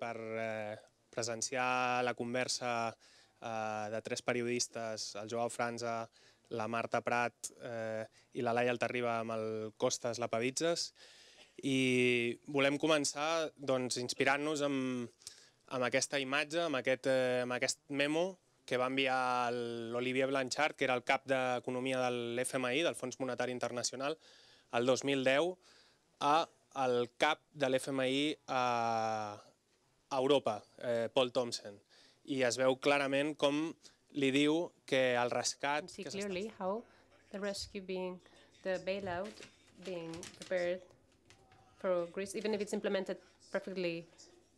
per presenciar la conversa de tres periodistes, el Joao Franza, la Marta Prat i la Laia Altarriba amb el Costas Lapavitsas. I volem començar inspirant-nos amb aquesta imatge, amb aquest memo que va enviar l'Olivier Blanchard, que era el cap d'Economia de l'FMI, del Fons Monetari Internacional, el 2010, al cap de l'FMI a Europa, Paul Thompson. I es veu clarament com li diu que el rescat... See clearly how the rescue the bailout being prepared for Greece, even if it's implemented perfectly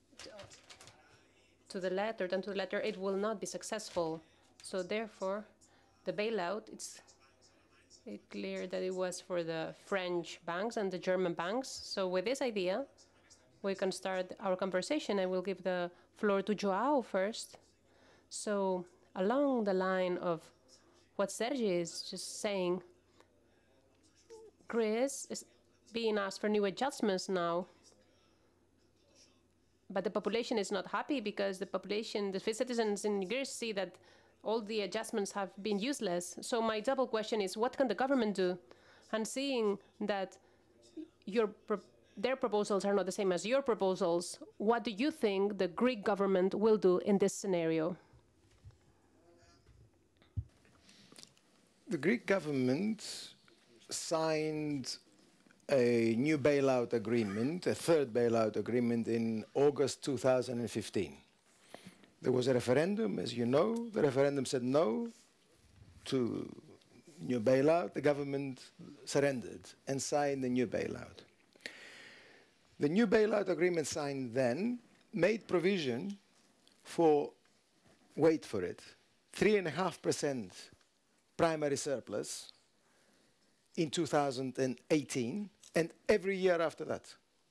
to the letter, it will not be successful. So therefore, the bailout, it's clear that it was for the French banks and the German banks. So with this idea, we can start our conversation. I will give the floor to Joao first. So along the line of what Sergi is just saying, Greece is being asked for new adjustments now. But the population is not happy because the citizens in Greece see that all the adjustments have been useless. So my double question is, what can the government do? And seeing that their proposals are not the same as your proposals, what do you think the Greek government will do in this scenario? The Greek government signed a new bailout agreement, a third bailout agreement, in August 2015. There was a referendum, as you know. The referendum said no to new bailout. The government surrendered and signed the new bailout. The new bailout agreement signed then made provision for, wait for it, 3.5% primary surplus in 2018 and every year after that.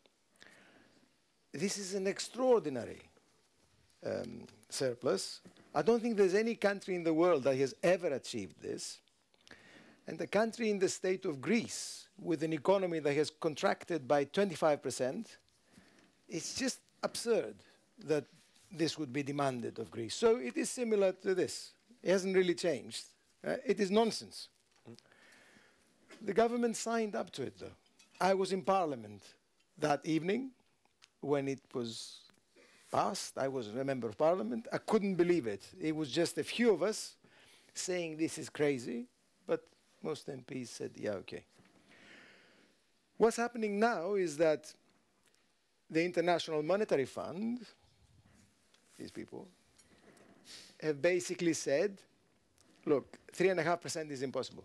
This is an extraordinary surplus. I don't think there's any country in the world that has ever achieved this. And the country in the state of Greece, with an economy that has contracted by 25%, it's just absurd that this would be demanded of Greece. So it is similar to this. It hasn't really changed. It is nonsense. The government signed up to it, though. I was in Parliament that evening when it was passed. I was a member of Parliament. I couldn't believe it. It was just a few of us saying this is crazy, but most MPs said, yeah, okay. What's happening now is that the International Monetary Fund, these people, have basically said, look, 3.5% is impossible.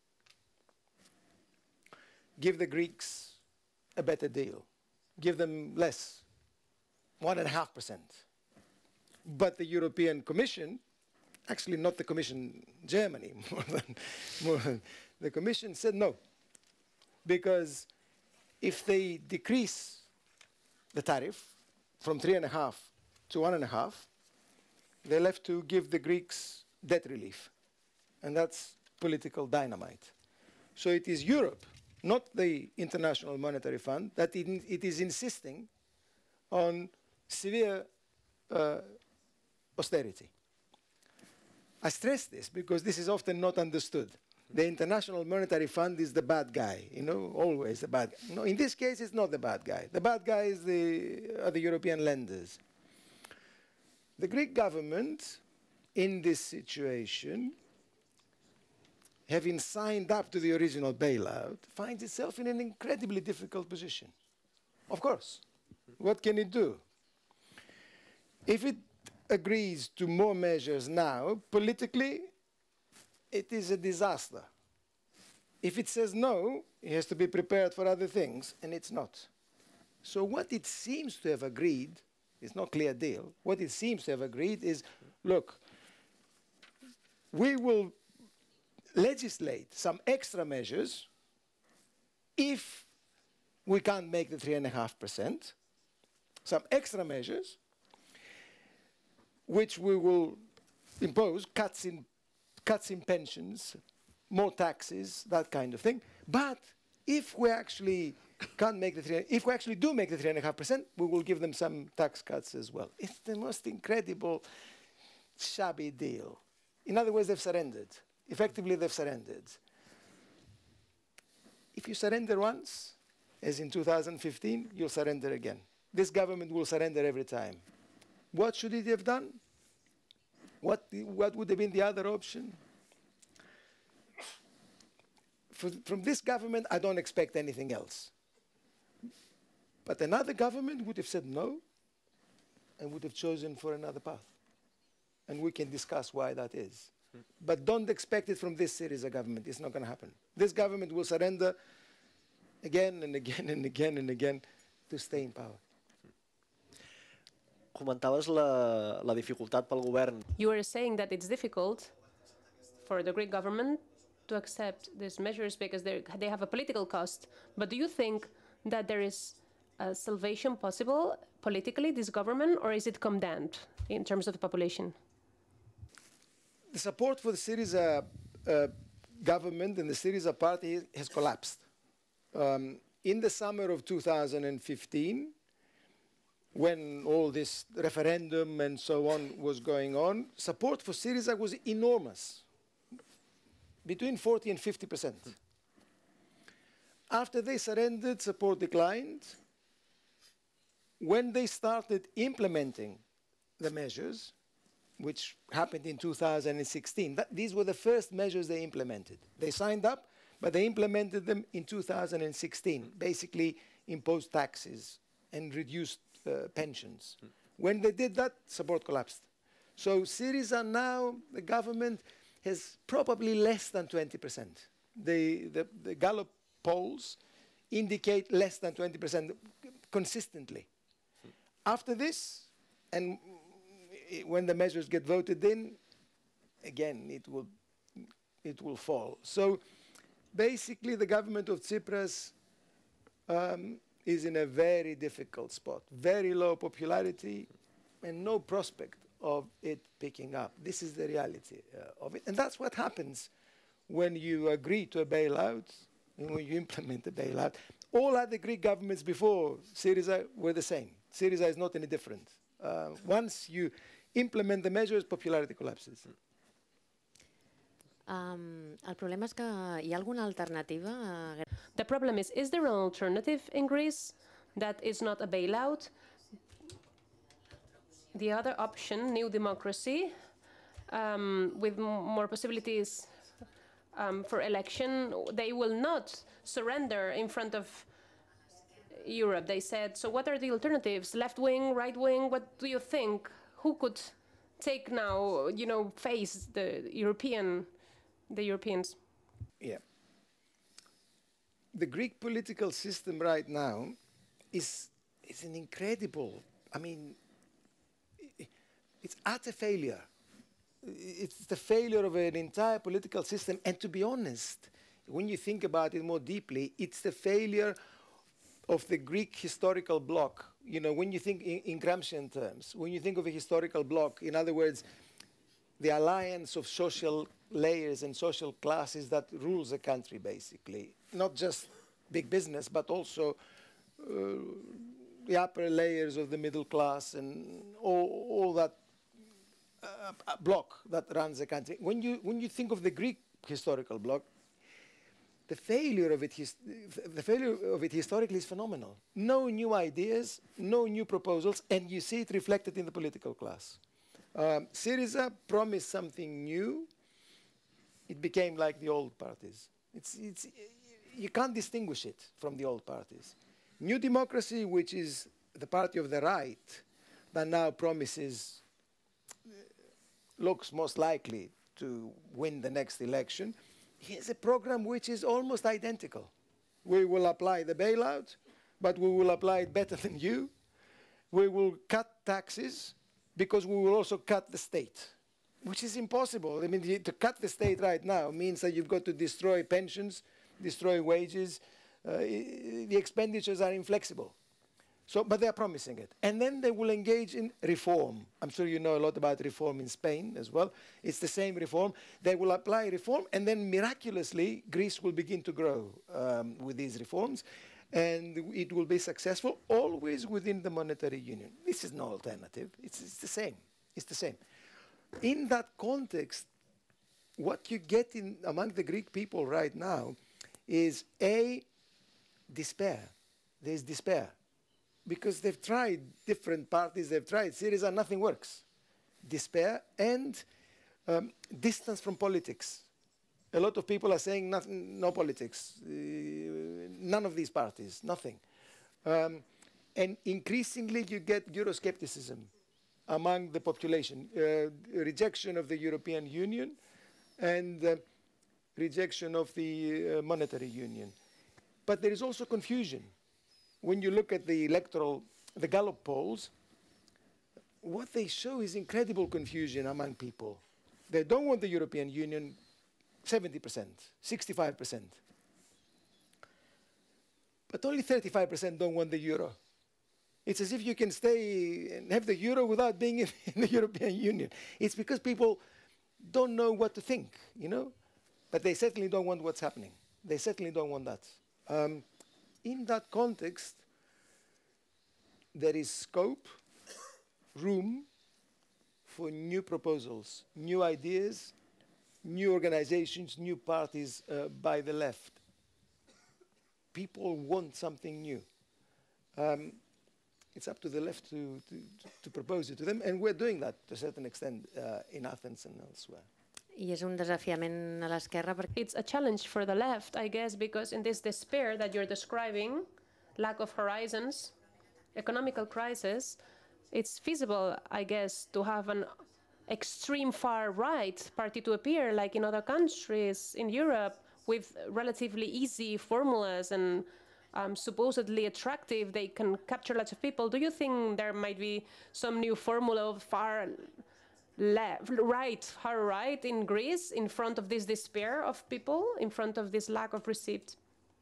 Give the Greeks a better deal. Give them less, 1.5%. But the European Commission, actually not the Commission Germany, more than the Commission said no. Because if they decrease the tariff from 3.5 to 1.5, they'll have to give the Greeks debt relief. And that's political dynamite. So it is Europe, not the International Monetary Fund, that it is insisting on severe austerity. I stress this because this is often not understood. The International Monetary Fund is the bad guy, you know, always the bad guy. No, in this case, it's not the bad guy. The bad guy is are the European lenders. The Greek government, in this situation, having signed up to the original bailout, finds itself in an incredibly difficult position. Of course. What can it do? If it agrees to more measures now, politically, it is a disaster. If it says no, it has to be prepared for other things, and it's not. So what it seems to have agreed, it's not a clear deal, what it seems to have agreed is, look, we will legislate some extra measures if we can't make the 3.5%, some extra measures which we will impose, cuts in pensions, more taxes, that kind of thing. But if we actually can't make the 3. If we actually do make the 3.5%, we will give them some tax cuts as well. It's the most incredible, shabby deal. In other words, they've surrendered. Effectively, they've surrendered. If you surrender once, as in 2015, you'll surrender again. This government will surrender every time. What should it have done? What would have been the other option? From this government, I don't expect anything else. But another government would have said no and would have chosen for another path. And we can discuss why that is. But don't expect it from this Syriza government. It's not going to happen. This government will surrender again and again and again and again to stay in power. Comentaves la dificultat pel govern. You were saying that it's difficult for the Greek government to accept these measures because they have a political cost. But do you think that there is a salvation possible politically, this government, or is it condemned in terms of the population? The support for the Syriza government and the Syriza party has collapsed. In the summer of 2015, when all this referendum and so on was going on, support for Syriza was enormous, between 40 and 50%. After they surrendered, support declined. When they started implementing the measures, which happened in 2016, these were the first measures they implemented. They signed up, but they implemented them in 2016, basically imposed taxes and reduced pensions. When they did that, support collapsed. So Syriza now, the government, has probably less than 20%. The Gallup polls indicate less than 20% consistently. After this, and when the measures get voted in, again, it will fall. So basically, the government of Tsipras is in a very difficult spot, very low popularity, and no prospect of it picking up. This is the reality of it. And that's what happens when you agree to a bailout and when you implement a bailout. All other Greek governments before Syriza were the same. Syriza is not any different. Once you implement the measures, popularity collapses. El problema és que hi ha alguna alternativa? The problem is there an alternative in Greece that is not a bailout? The other option, new democracy, with more possibilities for election, they will not surrender in front of Europe. They said, so what are the alternatives? Left wing, right wing, what do you think? Who could take now, face the Europeans? Yeah. The Greek political system right now is an incredible, it's utter failure. It's the failure of an entire political system. And to be honest, when you think about it more deeply, it's the failure of the Greek historical bloc. When you think in Gramscian terms, when you think of a historical bloc, in other words, the alliance of social layers and social classes that rules a country, basically. Not just big business, but also the upper layers of the middle class and all that bloc that runs the country. When you think of the Greek historical bloc, the failure of it historically is phenomenal. No new ideas, no new proposals, and you see it reflected in the political class. Syriza promised something new. It became like the old parties. You can't distinguish it from the old parties. New Democracy, which is the party of the right, that now promises, looks most likely to win the next election, has a program which is almost identical. We will apply the bailout, but we will apply it better than you. We will cut taxes, because we will also cut the state, which is impossible. To cut the state right now means that you've got to destroy pensions, destroy wages. The expenditures are inflexible. But they're promising it. And then they will engage in reform. I'm sure you know a lot about reform in Spain as well. It's the same reform. They will apply reform, and then miraculously, Greece will begin to grow with these reforms. and it will be successful always within the monetary union. This is no alternative. It's the same. It's the same. In that context, what you get among the Greek people right now is despair. There's despair. Because they've tried different parties, they've tried Syriza, nothing works. Despair and distance from politics. A lot of people are saying nothing, no politics, none of these parties, nothing. And increasingly you get Euroscepticism among the population, rejection of the European Union and rejection of the monetary union. But there is also confusion. When you look at the Gallup polls, what they show is incredible confusion among people. They don't want the European Union, 70%, 65%. But only 35% don't want the euro. It's as if you can stay and have the euro without being in the European Union. It's because people don't know what to think, you know? But they certainly don't want what's happening. They certainly don't want that. In that context, there is scope, room for new proposals, new ideas, new organizations, new parties by the left. People want something new. It's up to the left to propose it to them, and we're doing that to a certain extent in Athens and elsewhere. I és un desafiament a l'esquerra perquè It's a challenge for the left, I guess, because in this despair that you're describing, lack of horizons, economical crisis, it's feasible, I guess, to have an extreme far-right party to appear, like in other countries in Europe, with relatively easy formulas and supposedly attractive, they can capture lots of people. Do you think there might be some new formula of far right in Greece in front of this despair of people, in front of this lack of receipt?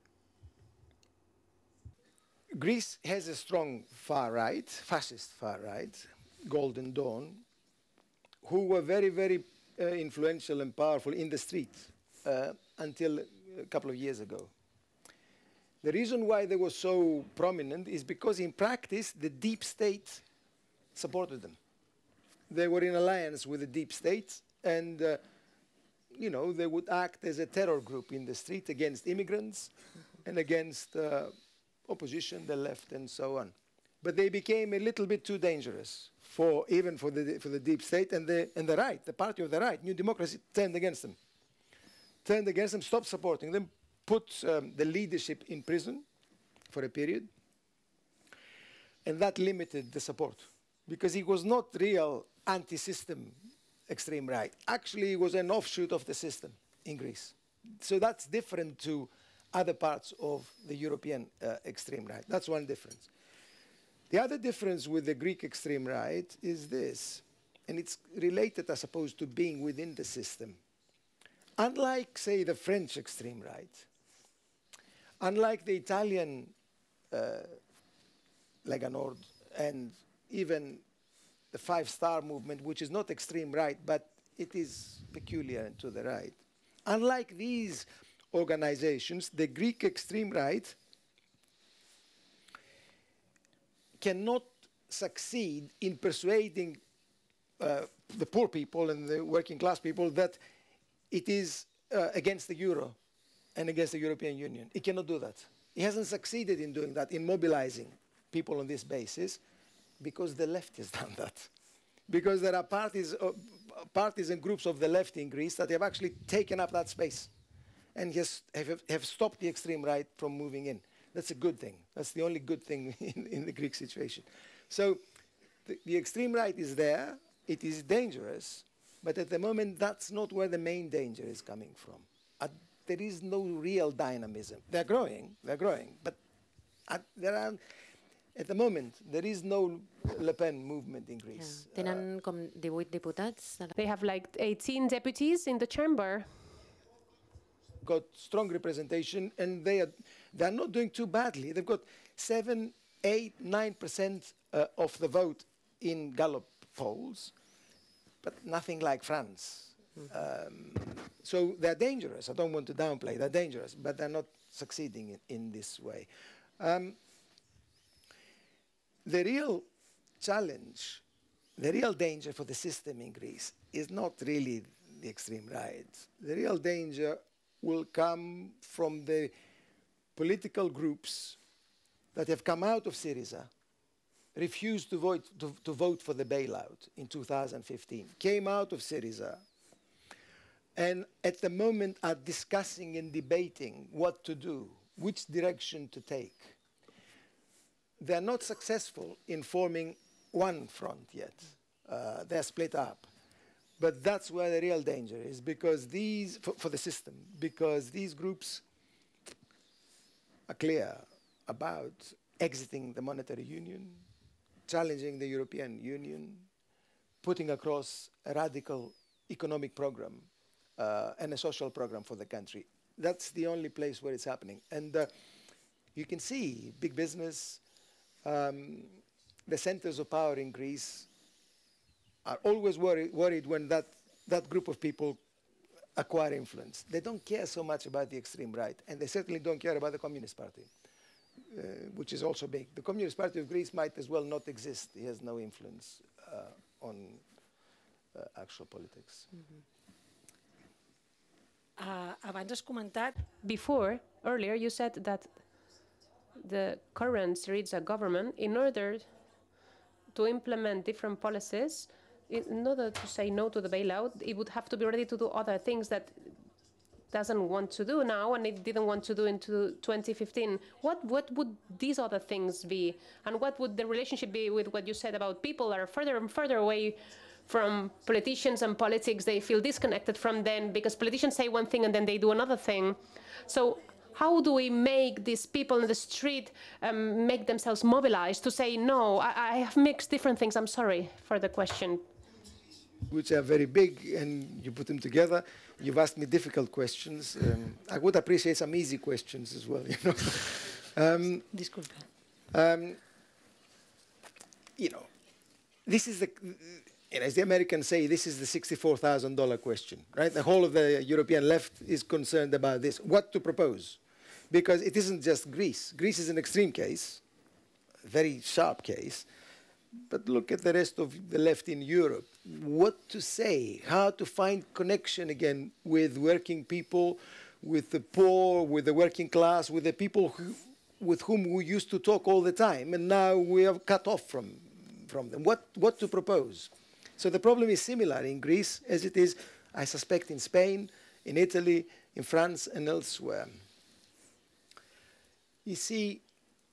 Greece has a strong far right, fascist far right, Golden Dawn, who were very, very influential and powerful in the street until a couple of years ago. The reason why they were so prominent is because in practice the deep state supported them. They were in alliance with the deep state, and you know, they would act as a terror group in the street against immigrants and against opposition, the left, and so on. But they became a little bit too dangerous even for the deep state, and the right, the party of the right, New Democracy, turned against them, stopped supporting them, put the leadership in prison for a period, and that limited the support, because he was not real anti-system extreme right. Actually, it was an offshoot of the system in Greece. So that's different to other parts of the European extreme right. That's one difference. The other difference with the Greek extreme right is this, and it's related, I suppose, to being within the system. Unlike, say, the French extreme right, unlike the Italian Lega Nord, and even the Five-Star Movement, which is not extreme right, but it is peculiar to the right. Unlike these organizations, the Greek extreme right cannot succeed in persuading the poor people and the working class people that it is against the euro and against the European Union. It cannot do that. It hasn't succeeded in doing that, in mobilizing people on this basis, because the left has done that. Because there are parties and groups of the left in Greece that have actually taken up that space and have stopped the extreme right from moving in. That's a good thing. That's the only good thing in the Greek situation. So the extreme right is there. It is dangerous. But at the moment, that's not where the main danger is coming from. There is no real dynamism. They're growing. But at the moment, there is no Le Pen movement in Greece. tenen com 18 diputats. They have like 18 deputies in the chamber. Got strong representation, and they're not doing too badly. They've got 7, 8, 9% of the vote in Gallup polls, but nothing like France. So they're dangerous. I don't want to downplay. They're dangerous, but they're not succeeding in this way. The real challenge, the real danger for the system in Greece is not really the extreme right. The real danger will come from the political groups that have come out of Syriza, refused to vote for the bailout in 2015, came out of Syriza, and at the moment are discussing and debating what to do, which direction to take. They're not successful in forming one front yet. They're split up. But that's where the real danger is, because these, for the system, because these groups are clear about exiting the monetary union, challenging the European Union, putting across a radical economic program and a social program for the country. That's the only place where it's happening. And you can see big business, the centers of power in Greece are always worried when that group of people acquire influence. They don't care so much about the extreme right, and they certainly don't care about the Communist Party, which is also big. The Communist Party of Greece might as well not exist. It has no influence on actual politics. Abans has comentat... Earlier, you said that the current Syriza government, in order to implement different policies, in order to say no to the bailout, it would have to be ready to do other things that it doesn't want to do now and it didn't want to do into 2015. What would these other things be? And what would the relationship be with what you said about people are further and further away from politicians and politics? They feel disconnected from them because politicians say one thing and then they do another thing. So how do we make these people in the street make themselves mobilized to say, no, I have mixed different things? I'm sorry for the question. Which are very big, and you put them together. You've asked me difficult questions. I would appreciate some easy questions as well, you know. Disculpa. You know, this is the, as the Americans say, this is the $64,000 question, right? The whole of the European left is concerned about this, what to propose. Because it isn't just Greece. Greece is an extreme case, a very sharp case. But look at the rest of the left in Europe. What to say, how to find connection again with working people, with the poor, with the working class, with the people with whom we used to talk all the time, and now we are cut off from them. What to propose? So the problem is similar in Greece as it is, I suspect, in Spain, in Italy, in France, and elsewhere. You see,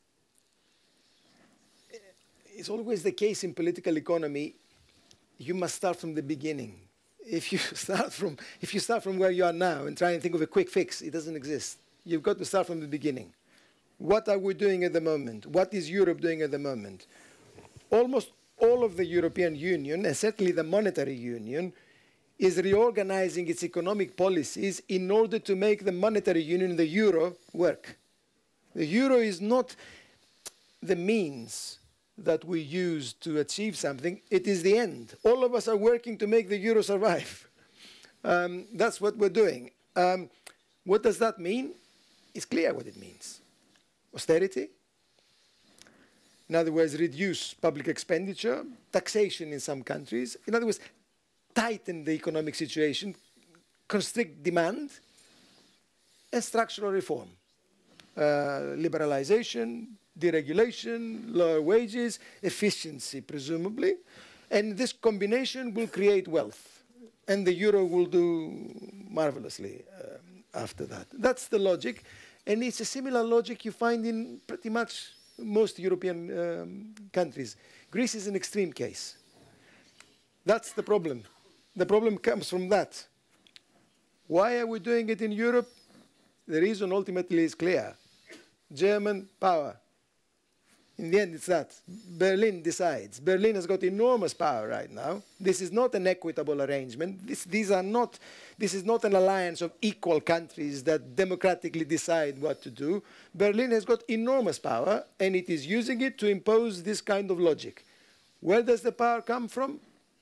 it's always the case in political economy, you must start from the beginning. If you start from where you are now and try and think of a quick fix, it doesn't exist. You've got to start from the beginning. What are we doing at the moment? What is Europe doing at the moment? Almost all of the European Union, and certainly the monetary union, is reorganizing its economic policies in order to make the monetary union, the euro, work. The euro is not the means that we use to achieve something, it is the end. All of us are working to make the euro survive. That's what we're doing. What does that mean? It's clear what it means. Austerity. In other words, reduce public expenditure, taxation in some countries. In other words, tighten the economic situation, constrict demand, and structural reform. Liberalization, deregulation, lower wages, efficiency, presumably. And this combination will create wealth. And the euro will do marvelously after that. That's the logic. And it's a similar logic you find in pretty much most European countries. Greece is an extreme case. That's the problem. The problem comes from that. Why are we doing it in Europe? The reason ultimately is clear. German power. In the end, it's that. Berlin decides. Berlin has got enormous power right now. This is not an equitable arrangement. This is not an alliance of equal countries that democratically decide what to do. Berlin has got enormous power, and it is using it to impose this kind of logic. Where does the power come from?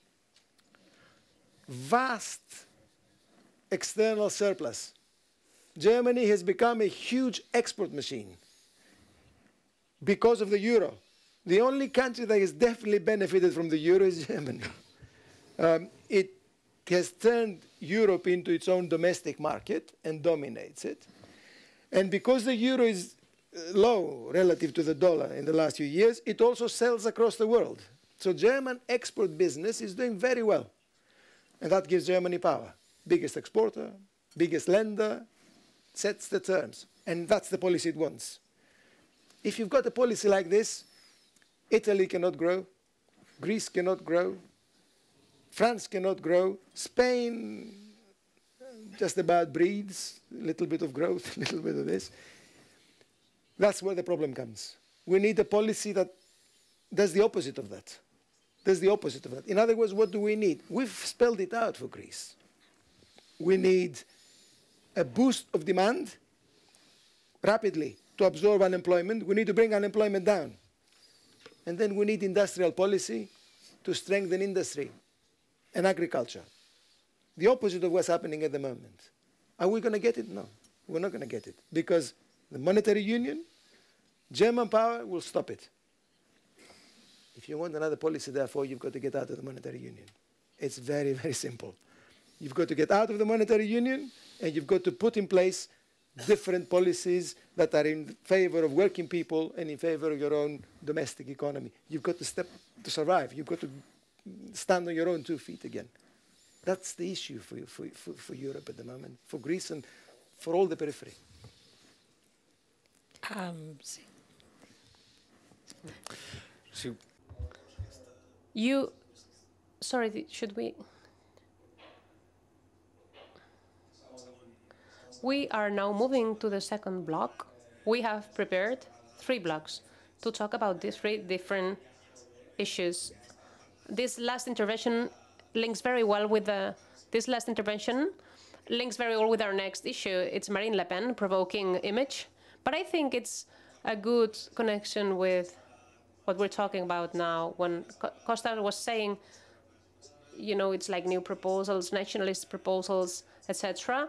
Vast external surplus. Germany has become a huge export machine. because of the euro. The only country that has definitely benefited from the euro is Germany. It has turned Europe into its own domestic market and dominates it. And because the euro is low relative to the dollar in the last few years, it also sells across the world. So German export business is doing very well. And that gives Germany power. Biggest exporter, biggest lender, sets the terms. And that's the policy it wants. If you've got a policy like this, Italy cannot grow, Greece cannot grow, France cannot grow, Spain just about breathes, a little bit of growth, a little bit of this. That's where the problem comes. We need a policy that does the opposite of that. Does the opposite of that. In other words, what do we need? We've spelled it out for Greece. We need a boost of demand rapidly to absorb unemployment. We need to bring unemployment down. And then we need industrial policy to strengthen industry and agriculture. The opposite of what's happening at the moment. Are we going to get it? No, we're not going to get it. Because the monetary union, German power will stop it. If you want another policy, therefore, you've got to get out of the monetary union. It's very, very simple. You've got to get out of the monetary union, and you've got to put in place different policies that are in favor of working people and in favor of your own domestic economy. You've got to survive. You've got to stand on your own 2 feet again. That's the issue for Europe at the moment, for Greece and for all the periphery. Sí. Sí. Sorry, should we? We are now moving to the second block. We have prepared 3 blocks to talk about these 3 different issues. This last intervention links very well with our next issue. It's Marine Le Pen provoking image. But I think it's a good connection with what we're talking about now. When Costas was saying, you know, it's like new proposals, nationalist proposals, etc.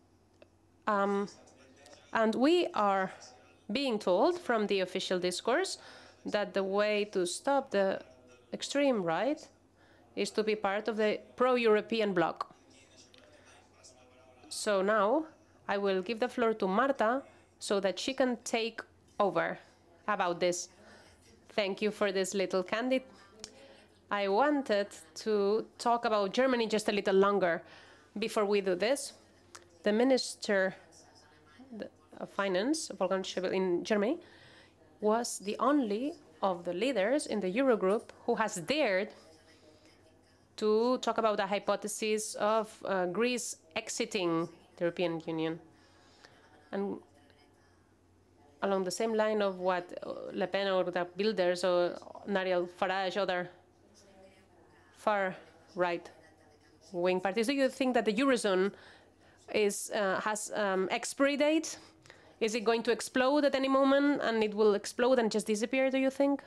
And we are being told from the official discourse that the way to stop the extreme right is to be part of the pro-European bloc. So now I will give the floor to Marta so that she can take over about this. Thank you for this little candid. I wanted to talk about Germany just a little longer before we do this. The Minister of Finance, Wolfgang Schäuble, in Germany, was the only of the leaders in the Eurogroup who has dared to talk about the hypothesis of Greece exiting the European Union. And along the same line of what Le Pen or the Builders or Nigel Farage, other far-right wing parties, do you think that the Eurozone has expiry date? Is it going to explode at any moment and it will explode and just disappear, do you think?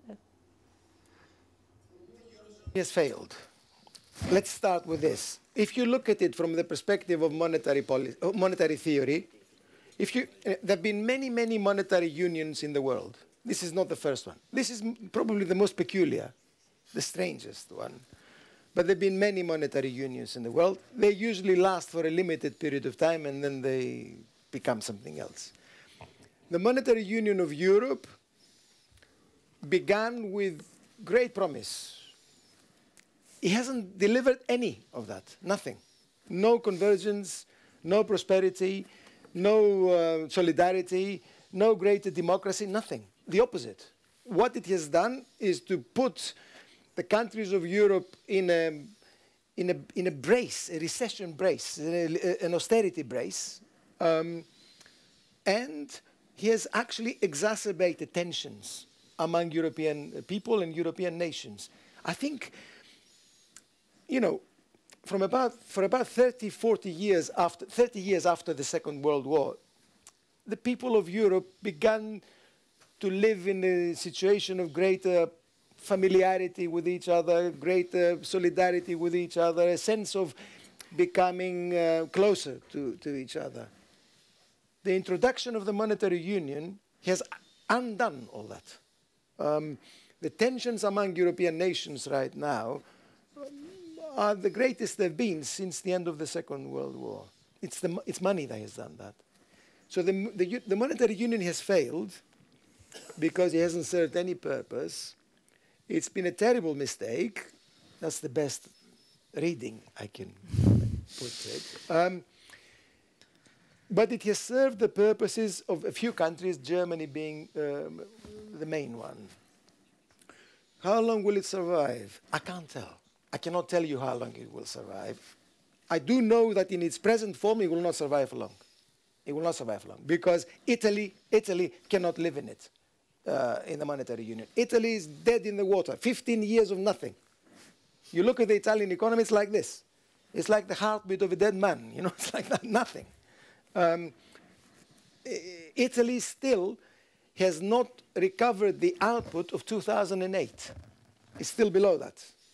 It has failed. Let's start with this. If you look at it from the perspective of monetary theory, there have been many, many monetary unions in the world. This is not the first one. This is probably the most peculiar, the strangest one. But there have been many monetary unions in the world. They usually last for a limited period of time and then they become something else. The monetary union of Europe began with great promise. It hasn't delivered any of that, nothing. No convergence, no prosperity, no solidarity, no greater democracy, nothing. The opposite. What it has done is to put the countries of Europe in a brace, a recession brace, an austerity brace, and he has actually exacerbated tensions among European people and European nations. I think, you know, for about 30, 40 years after the Second World War, the people of Europe began to live in a situation of greater familiarity with each other, greater solidarity with each other, a sense of becoming closer to each other. The introduction of the monetary union has undone all that. The tensions among European nations right now are the greatest they've been since the end of the Second World War. It's money that has done that. So the monetary union has failed because it hasn't served any purpose. It's been a terrible mistake. That's the best reading I can put it. But it has served the purposes of a few countries, Germany being the main one. How long will it survive? I can't tell. I cannot tell you how long it will survive. I do know that in its present form, it will not survive for long. It will not survive long because Italy cannot live in it, in the monetary union. Italy is dead in the water, 15 years of nothing. You look at the Italian economy, it's like this. It's like the heartbeat of a dead man, you know, it's like that, nothing. Italy still has not recovered the output of 2008. It's still below that.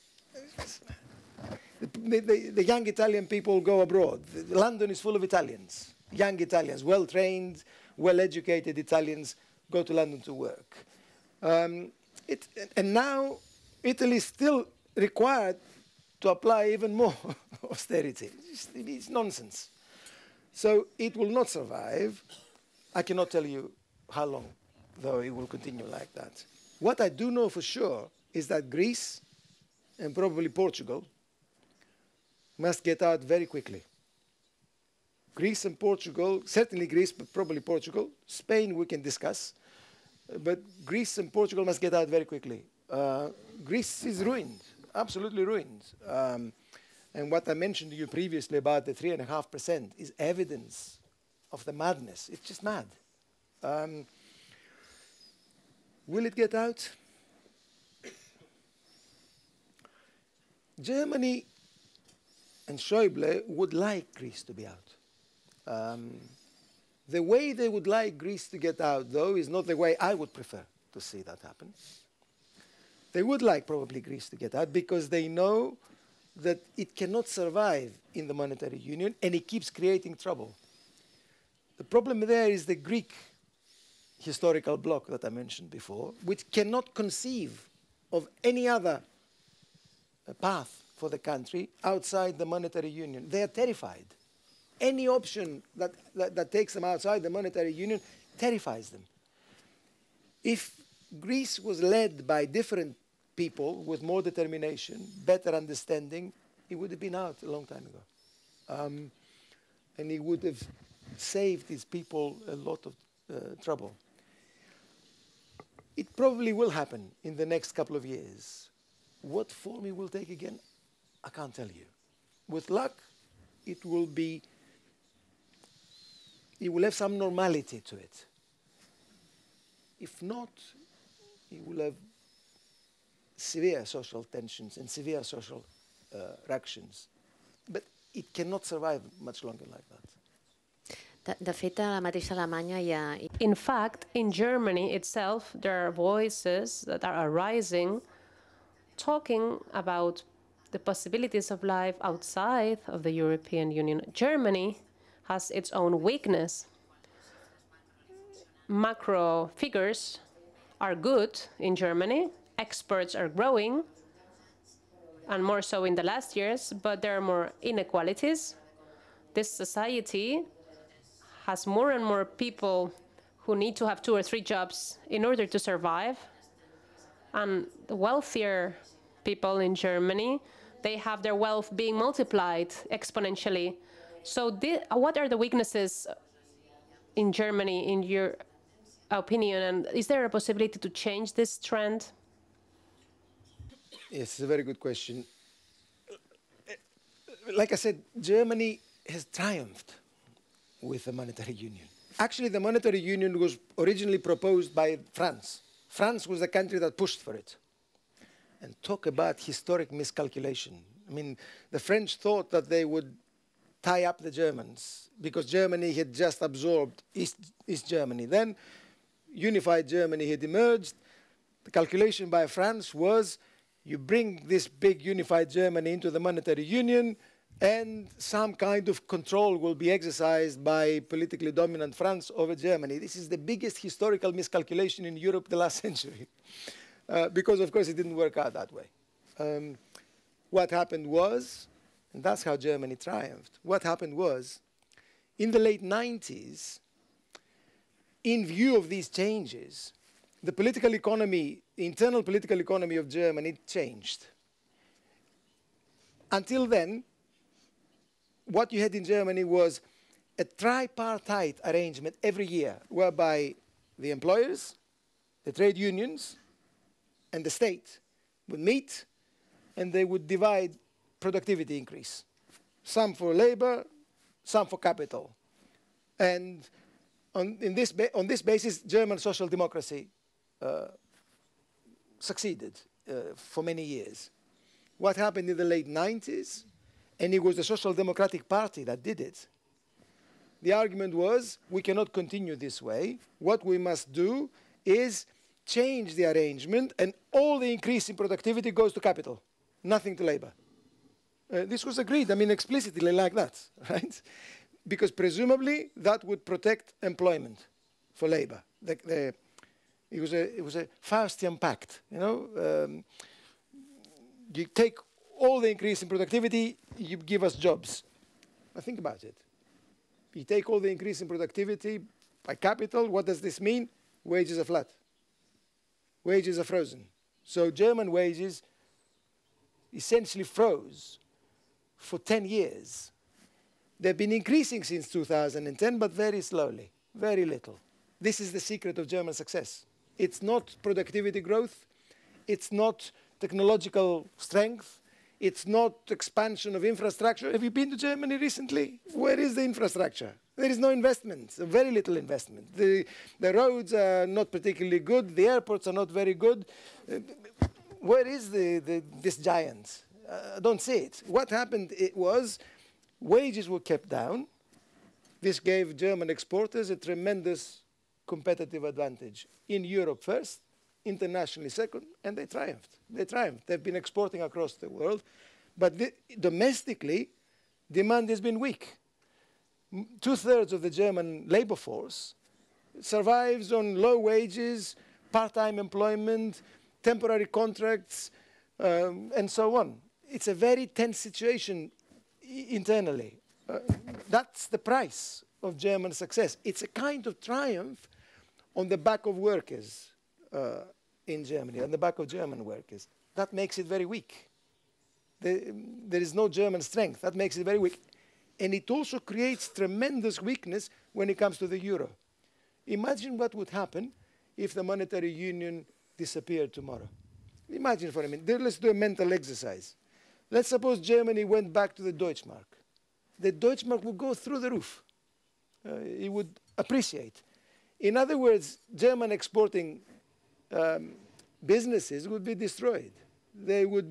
The young Italian people go abroad. London is full of Italians, young Italians, well-trained, well-educated Italians go to London to work. And now Italy is still required to apply even more austerity. It's nonsense. So it will not survive. I cannot tell you how long, though it will continue like that. What I do know for sure is that Greece and probably Portugal must get out very quickly. Greece and Portugal, certainly Greece, but probably Portugal. Spain we can discuss, but Greece and Portugal must get out very quickly. Greece is ruined, absolutely ruined. And what I mentioned to you previously about the 3.5% is evidence of the madness. It's just mad. Will it get out? Germany and Schäuble would like Greece to be out. The way they would like Greece to get out, though, is not the way I would prefer to see that happen. They would like probably Greece to get out because they know that it cannot survive in the monetary union and it keeps creating trouble. The problem there is the Greek historical bloc that I mentioned before, which cannot conceive of any other path for the country outside the monetary union. They are terrified. Any option that takes them outside the monetary union terrifies them. If Greece was led by different people with more determination, better understanding, it would have been out a long time ago. And it would have saved these people a lot of trouble. It probably will happen in the next couple of years. What form it will take again, I can't tell you. With luck, it will have some normality to it. If not, it will have severe social tensions and severe social reactions. But it cannot survive much longer like that. De fet, a la mateixa Alemanya hi ha... In fact, in Germany itself, there are voices that are arising talking about the possibilities of life outside of the European Union. Germany has its own weakness. Macro figures are good in Germany. Exports are growing, and more so in the last years, but there are more inequalities. This society has more and more people who need to have 2 or 3 jobs in order to survive. And the wealthier people in Germany, they have their wealth being multiplied exponentially. So what are the weaknesses in Germany, in your opinion? And is there a possibility to change this trend? Yes, it's a very good question. Like I said, Germany has triumphed with the monetary union. Actually, the monetary union was originally proposed by France. France was the country that pushed for it. And talk about historic miscalculation. I mean, the French thought that they would tie up the Germans because Germany had just absorbed East Germany. Then unified Germany had emerged. The calculation by France was you bring this big unified Germany into the monetary union and some kind of control will be exercised by politically dominant France over Germany. This is the biggest historical miscalculation in Europe the last century, because of course it didn't work out that way. What happened was, and that's how Germany triumphed, what happened was, in the late 90s, in view of these changes, the political economy, the internal political economy of Germany changed. Until then, what you had in Germany was a tripartite arrangement every year, whereby the employers, the trade unions, and the state would meet, and they would divide productivity increase. Some for labor, some for capital. And on this basis, German social democracy succeeded for many years. What happened in the late 90s, and it was the Social Democratic Party that did it. The argument was, we cannot continue this way. What we must do is change the arrangement, and all the increase in productivity goes to capital, nothing to labor. This was agreed, I mean, explicitly like that, right? Because presumably that would protect employment for labor. It was a Faustian pact, you know? You take all the increase in productivity, you give us jobs. Now think about it. You take all the increase in productivity by capital, what does this mean? Wages are flat. Wages are frozen. So German wages essentially froze for 10 years. They've been increasing since 2010, but very slowly, very little. This is the secret of German success. It's not productivity growth. It's not technological strength. It's not expansion of infrastructure. Have you been to Germany recently? Where is the infrastructure? There is no investment, very little investment. The roads are not particularly good. The airports are not very good. Where is this giant? I don't see it. What happened was wages were kept down. This gave German exporters a tremendous competitive advantage. In Europe first, internationally second, and they triumphed. They triumphed. They've been exporting across the world. But domestically, demand has been weak. Two-thirds of the German labor force survives on low wages, part-time employment, temporary contracts, and so on. It's a very tense situation internally. That's the price of German success. It's a kind of triumph on the back of workers in Germany, on the back of German workers. That makes it very weak. There is no German strength. That makes it very weak. And it also creates tremendous weakness when it comes to the euro. Imagine what would happen if the monetary union disappeared tomorrow. Imagine for a minute. Let's do a mental exercise. Let's suppose Germany went back to the Deutschmark. The Deutschmark would go through the roof. It would appreciate. In other words, German exporting businesses would be destroyed. They would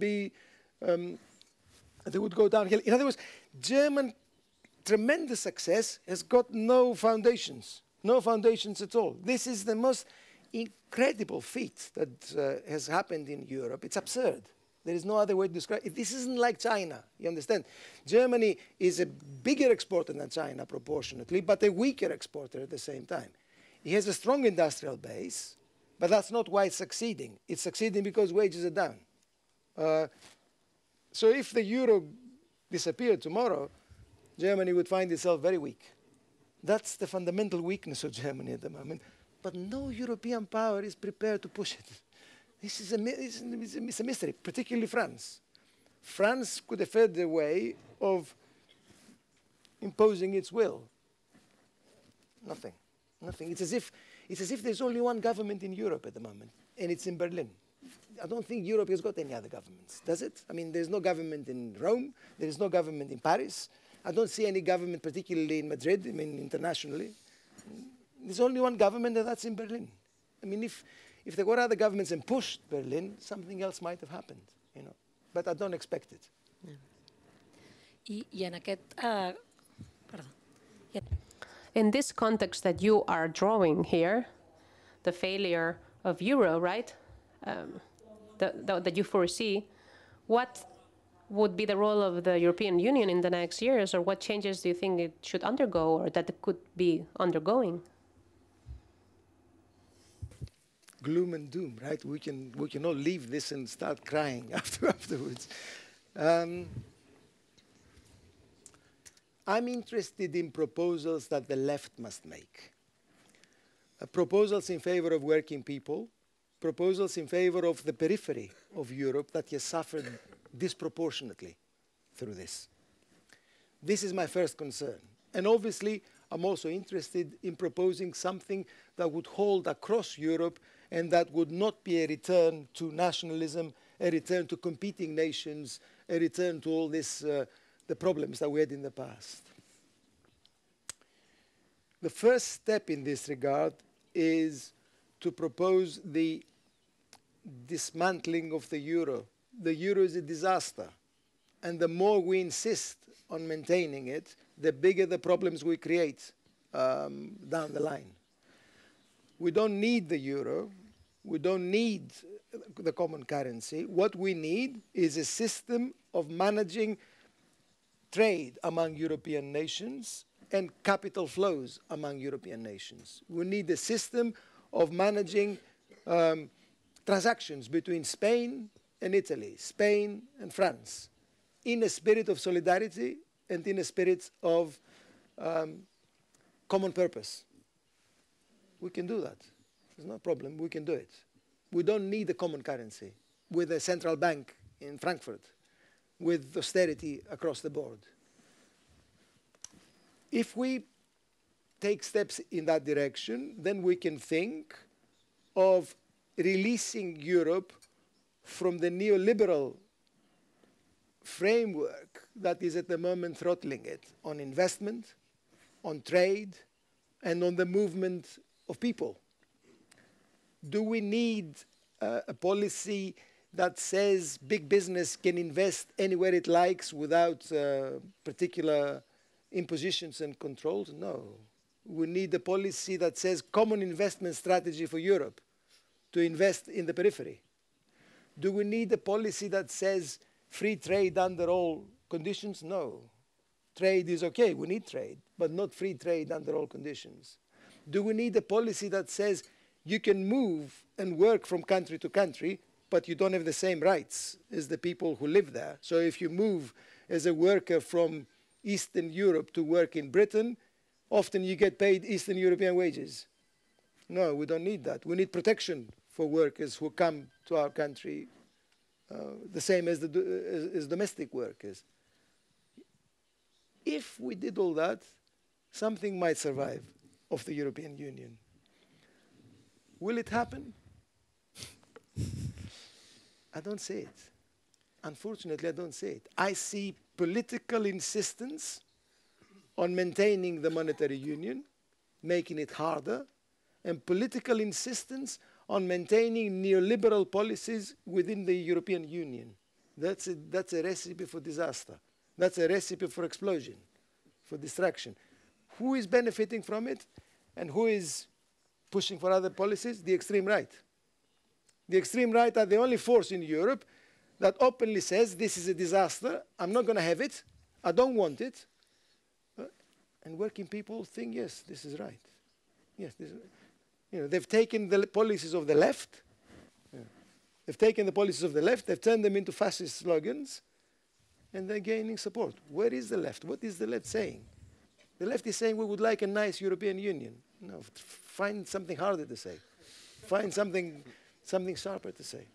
go downhill. In other words, German tremendous success has got no foundations at all. This is the most incredible feat that has happened in Europe. It's absurd. There is no other way to describe it. This isn't like China, you understand? Germany is a bigger exporter than China proportionately, but a weaker exporter at the same time. It has a strong industrial base, but that's not why it's succeeding. It's succeeding because wages are down. So if the euro disappeared tomorrow, Germany would find itself very weak. That's the fundamental weakness of Germany at the moment. But no European power is prepared to push it. This is a mystery, particularly France. France could have had a way of imposing its will. Nothing. It's as if there's only one government in Europe at the moment, and it's in Berlin. I don't think Europe has got any other governments, does it? I mean, there's no government in Rome. There is no government in Paris. I don't see any government, particularly in Madrid, I mean, internationally. There's only one government, and that's in Berlin. I mean, if there were other governments and pushed Berlin, something else might have happened, you know. But I don't expect it. I en aquest... Perdó. In this context that you are drawing here, the failure of euro, right, that you foresee, what would be the role of the European Union in the next years, or what changes do you think it should undergo, or that it could be undergoing? Gloom and doom, right? We can all leave this and start crying afterwards. I'm interested in proposals that the left must make. Proposals in favor of working people, proposals in favor of the periphery of Europe that has suffered disproportionately through this. This is my first concern. And obviously, I'm also interested in proposing something that would hold across Europe and that would not be a return to nationalism, a return to competing nations, a return to all this, the problems that we had in the past. The first step in this regard is to propose the dismantling of the euro. The euro is a disaster. And the more we insist on maintaining it, the bigger the problems we create down the line. We don't need the euro. We don't need the common currency. What we need is a system of managing trade among European nations and capital flows among European nations. We need a system of managing transactions between Spain and Italy, Spain and France, in a spirit of solidarity and in a spirit of common purpose. We can do that. There's no problem. We can do it. We don't need a common currency with a central bank in Frankfurt, with austerity across the board. If we take steps in that direction, then we can think of releasing Europe from the neoliberal framework that is at the moment throttling it on investment, on trade, and on the movement of people. Do we need a policy that says big business can invest anywhere it likes without particular impositions and controls? No. We need a policy that says common investment strategy for Europe to invest in the periphery. Do we need a policy that says free trade under all conditions? No. Trade is okay, we need trade, but not free trade under all conditions. Do we need a policy that says you can move and work from country to country, but you don't have the same rights as the people who live there? So if you move as a worker from Eastern Europe to work in Britain, often you get paid Eastern European wages. No, we don't need that. We need protection for workers who come to our country, the same as domestic workers. If we did all that, something might survive of the European Union. Will it happen? I don't see it. Unfortunately, I don't see it. I see political insistence on maintaining the monetary union, making it harder, and political insistence on maintaining neoliberal policies within the European Union. That's a recipe for disaster. That's a recipe for explosion, for destruction. Who is benefiting from it and who is pushing for other policies? The extreme right. The extreme right are the only force in Europe that openly says this is a disaster, I'm not going to have it, I don't want it. And working people think, yes, this is right. Yes, this is, you know, they've taken the policies of the left. Yeah. They've taken the policies of the left, they've turned them into fascist slogans, and they're gaining support. Where is the left? What is the left saying? The left is saying we would like a nice European Union. No, find something harder to say. Find something sharper to say.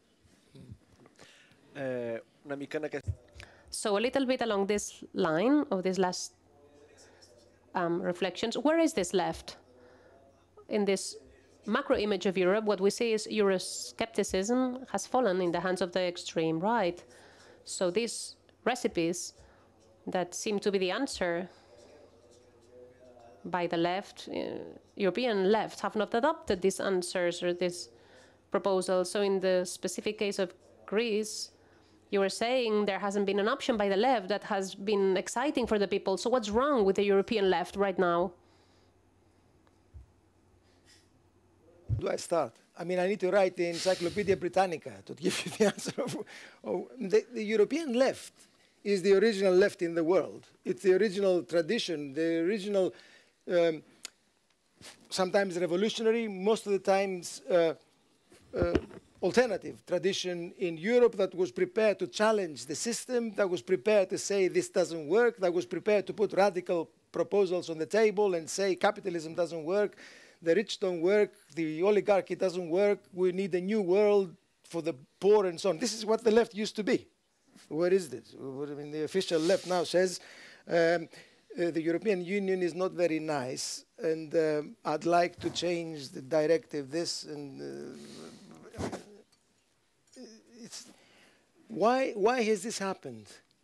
So a little bit along this line of these last reflections, where is this left? In this macro image of Europe, what we see is Euroscepticism has fallen in the hands of the extreme right. So these recipes that seem to be the answer by the left, European left, have not adopted these answers or these proposals. So in the specific case of Greece, you were saying there hasn't been an option by the left that has been exciting for the people. So what's wrong with the European left right now? Do I start? I mean, I need to write the Encyclopedia Britannica to give you the answer. The European left is the original left in the world. It's the original tradition, the original, sometimes revolutionary, most of the times alternative tradition in Europe that was prepared to challenge the system, that was prepared to say this doesn't work, that was prepared to put radical proposals on the table and say capitalism doesn't work, the rich don't work, the oligarchy doesn't work, we need a new world for the poor and so on. This is what the left used to be. Where is this? I mean, the official left now says the European Union is not very nice and I'd like to change the directive this and why has this happened?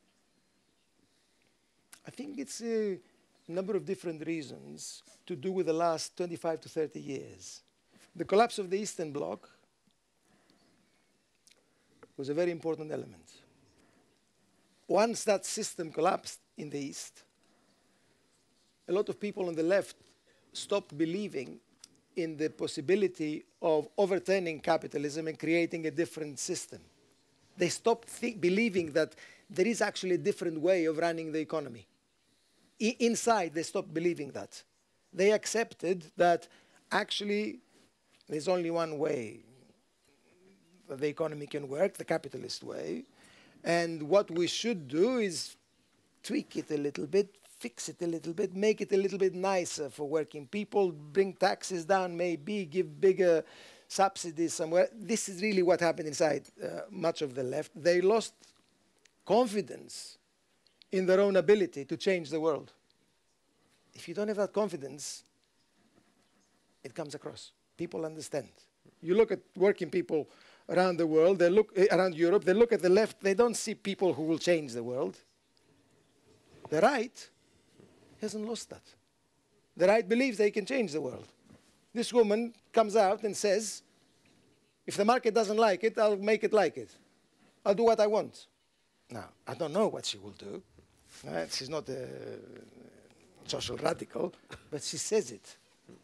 I think it's a number of different reasons to do with the last 25 to 30 years. The collapse of the Eastern Bloc was a very important element. Once that system collapsed in the East, a lot of people on the left stopped believing in the possibility of overturning capitalism and creating a different system. They stopped believing that there is actually a different way of running the economy. Inside, they stopped believing that. They accepted that actually there's only one way that the economy can work, the capitalist way. And what we should do is tweak it a little bit, fix it a little bit, make it a little bit nicer for working people, bring taxes down maybe, give bigger subsidies somewhere. This is really what happened inside much of the left. They lost confidence in their own ability to change the world. If you don't have that confidence, it comes across. People understand. You look at working people around the world, they look around Europe, they look at the left, they don't see people who will change the world. The right hasn't lost that. The right believes they can change the world. This woman comes out and says, if the market doesn't like it, I'll make it like it. I'll do what I want. Now, I don't know what she will do. She's not a social radical, but she says it.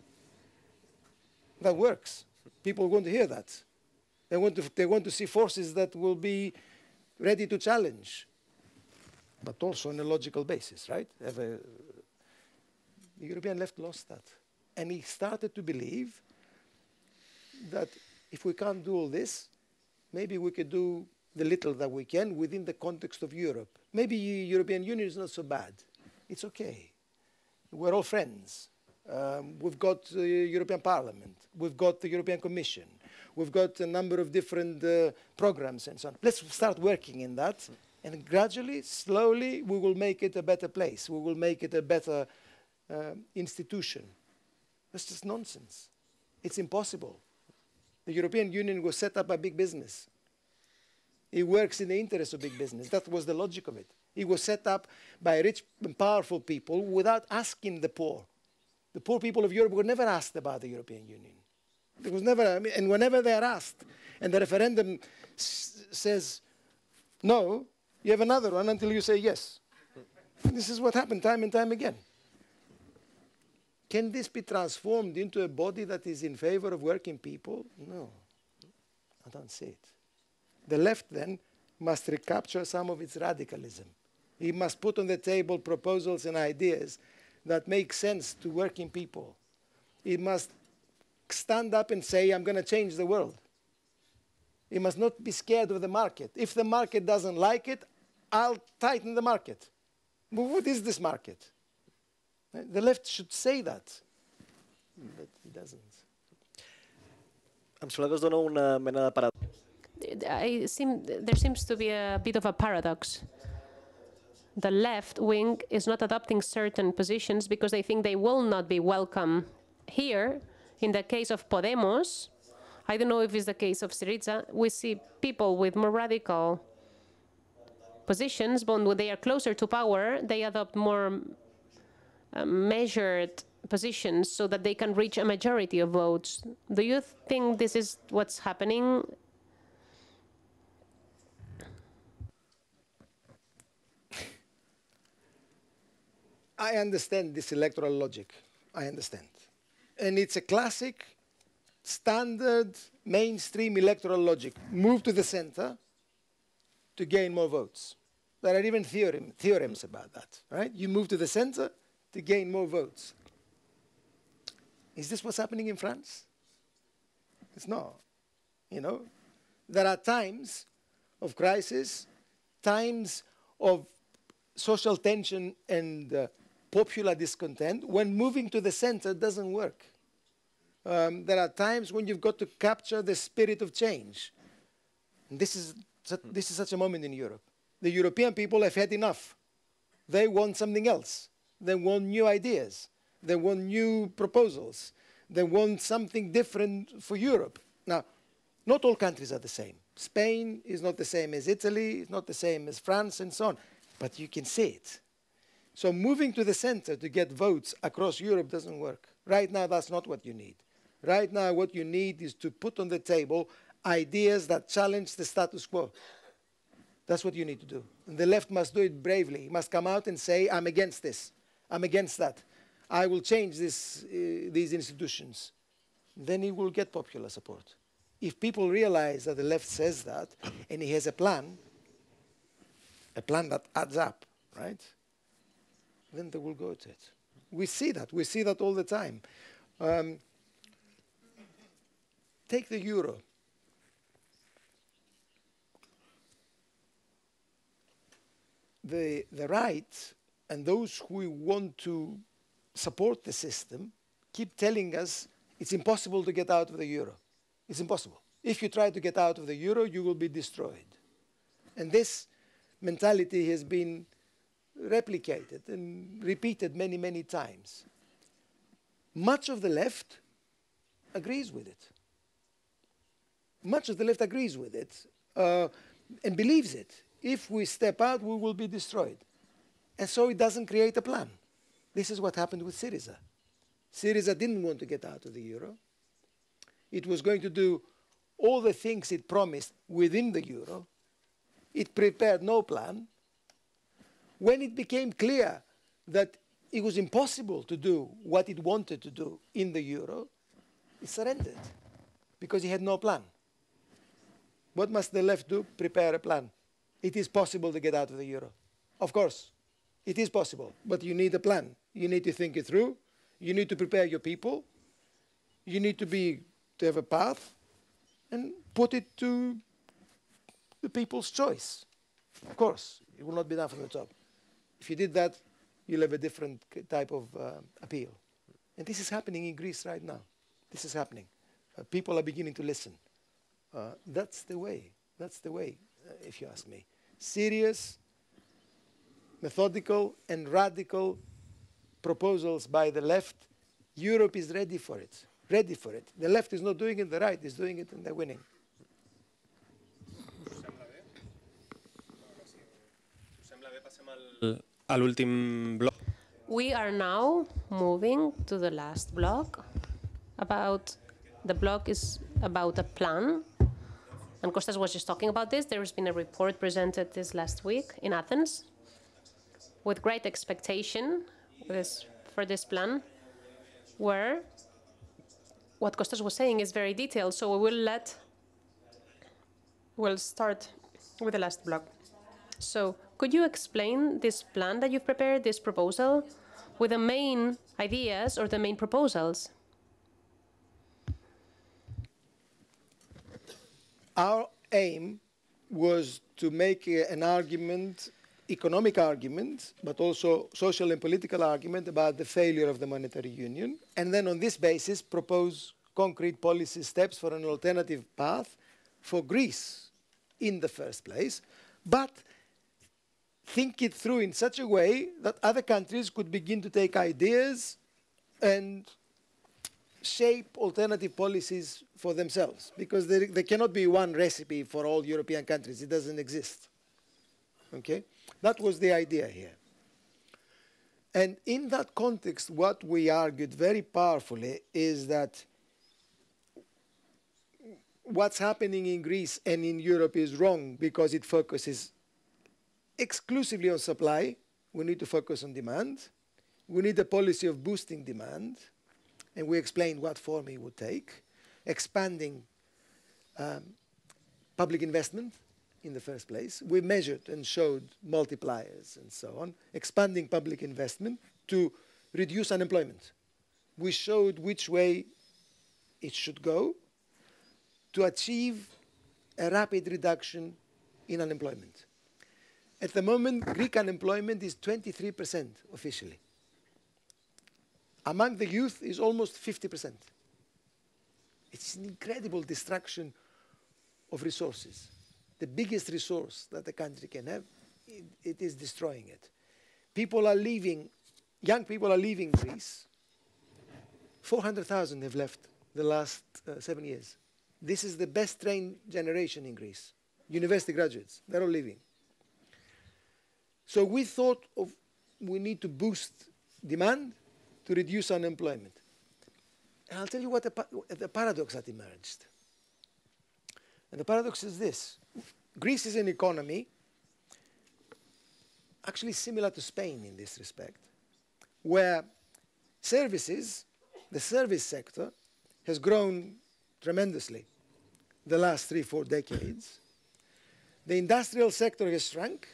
That works. People want to hear that. They want to see forces that will be ready to challenge, but also on a logical basis, right? The European left lost that. And he started to believe that if we can't do all this, maybe we could do the little that we can within the context of Europe. Maybe the European Union is not so bad. It's okay. We're all friends. We've got the European Parliament. We've got the European Commission. We've got a number of different programs and so on. Let's start working in that. And gradually, slowly, we will make it a better place. We will make it a better institution. That's just nonsense. It's impossible. The European Union was set up by big business. It works in the interest of big business. That was the logic of it. It was set up by rich and powerful people without asking the poor. The poor people of Europe were never asked about the European Union. There was never, and whenever they are asked, and the referendum says no, you have another one until you say yes. This is what happened time and time again. Can this be transformed into a body that is in favor of working people? No, I don't see it. The left then must recapture some of its radicalism. It must put on the table proposals and ideas that make sense to working people. It must stand up and say, I'm going to change the world. It must not be scared of the market. If the market doesn't like it, I'll tighten the market. But what is this market? The left should say that, but it doesn't. Em sembla que es dona una mena de paradoxa. There seems to be a bit of a paradox. The left wing is not adopting certain positions because they think they will not be welcome here. In the case of Podemos, I don't know if it's the case of Syriza, we see people with more radical positions, but when they are closer to power, they adopt more measured positions so that they can reach a majority of votes. Do you think this is what's happening? I understand this electoral logic. I understand. And it's a classic, standard, mainstream electoral logic. Move to the center to gain more votes. There are even theorems about that, right? You move to the center to gain more votes. Is this what's happening in France? It's not. You know, there are times of crisis, times of social tension and popular discontent when moving to the center doesn't work. There are times when you've got to capture the spirit of change. And this is such a moment in Europe. The European people have had enough. They want something else. They want new ideas. They want new proposals. They want something different for Europe. Now, not all countries are the same. Spain is not the same as Italy, it's not the same as France, and so on. But you can see it. So moving to the center to get votes across Europe doesn't work. Right now, that's not what you need. Right now, what you need is to put on the table ideas that challenge the status quo. That's what you need to do. And the left must do it bravely. It must come out and say, I'm against this. I'm against that. I will change these institutions. Then he will get popular support. If people realize that the left says that, and he has a plan that adds up, right? Then they will go to it. We see that. We see that all the time. Take the euro. The right and those who want to support the system keep telling us it's impossible to get out of the euro. It's impossible. If you try to get out of the euro, you will be destroyed. And this mentality has been replicated and repeated many, many times. Much of the left agrees with it. Much of the left agrees with it and believes it. If we step out, we will be destroyed. And so it doesn't create a plan. This is what happened with Syriza. Syriza didn't want to get out of the euro. It was going to do all the things it promised within the euro. It prepared no plan. When it became clear that it was impossible to do what it wanted to do in the euro, it surrendered because it had no plan. What must the left do? Prepare a plan. It is possible to get out of the euro. Of course, it is possible, but you need a plan. You need to think it through. You need to prepare your people. You need to have a path and put it to the people's choice. Of course, it will not be done from the top. If you did that, you'll have a different type of appeal. And this is happening in Greece right now. This is happening. People are beginning to listen. That's the way. That's the way, if you ask me. Serious, methodical, and radical proposals by the left. Europe is ready for it. Ready for it. The left is not doing it, the right is doing it, and they're winning. We are now moving to the last block. The block is about a plan. And Costas was just talking about this. There has been a report presented this last week in Athens with great expectation for this plan, where what Costas was saying is very detailed. So we'll start with the last block. So could you explain this plan that you've prepared, this proposal, with the main ideas or the main proposals? Our aim was to make an argument, economic argument, but also social and political argument about the failure of the monetary union, and then on this basis propose concrete policy steps for an alternative path for Greece in the first place, but think it through in such a way that other countries could begin to take ideas and shape alternative policies for themselves, because there cannot be one recipe for all European countries. It doesn't exist. Okay? That was the idea here. And in that context, what we argued very powerfully is that what's happening in Greece and in Europe is wrong because it focuses exclusively on supply. We need to focus on demand. We need a policy of boosting demand. And we explained what form it would take, expanding public investment, in the first place. We measured and showed multipliers and so on, expanding public investment to reduce unemployment. We showed which way it should go to achieve a rapid reduction in unemployment. At the moment, Greek unemployment is 23% officially. Among the youth is almost 50%. It's an incredible destruction of resources. The biggest resource that a country can have, it is destroying it. People are leaving, young people are leaving Greece. 400,000 have left the last 7 years. This is the best trained generation in Greece. University graduates, they're all leaving. So we thought we need to boost demand to reduce unemployment. And I'll tell you what the paradox that emerged. And the paradox is this. Greece is an economy actually similar to Spain in this respect, where services, the service sector, has grown tremendously the last 3-4 decades. The industrial sector has shrunk,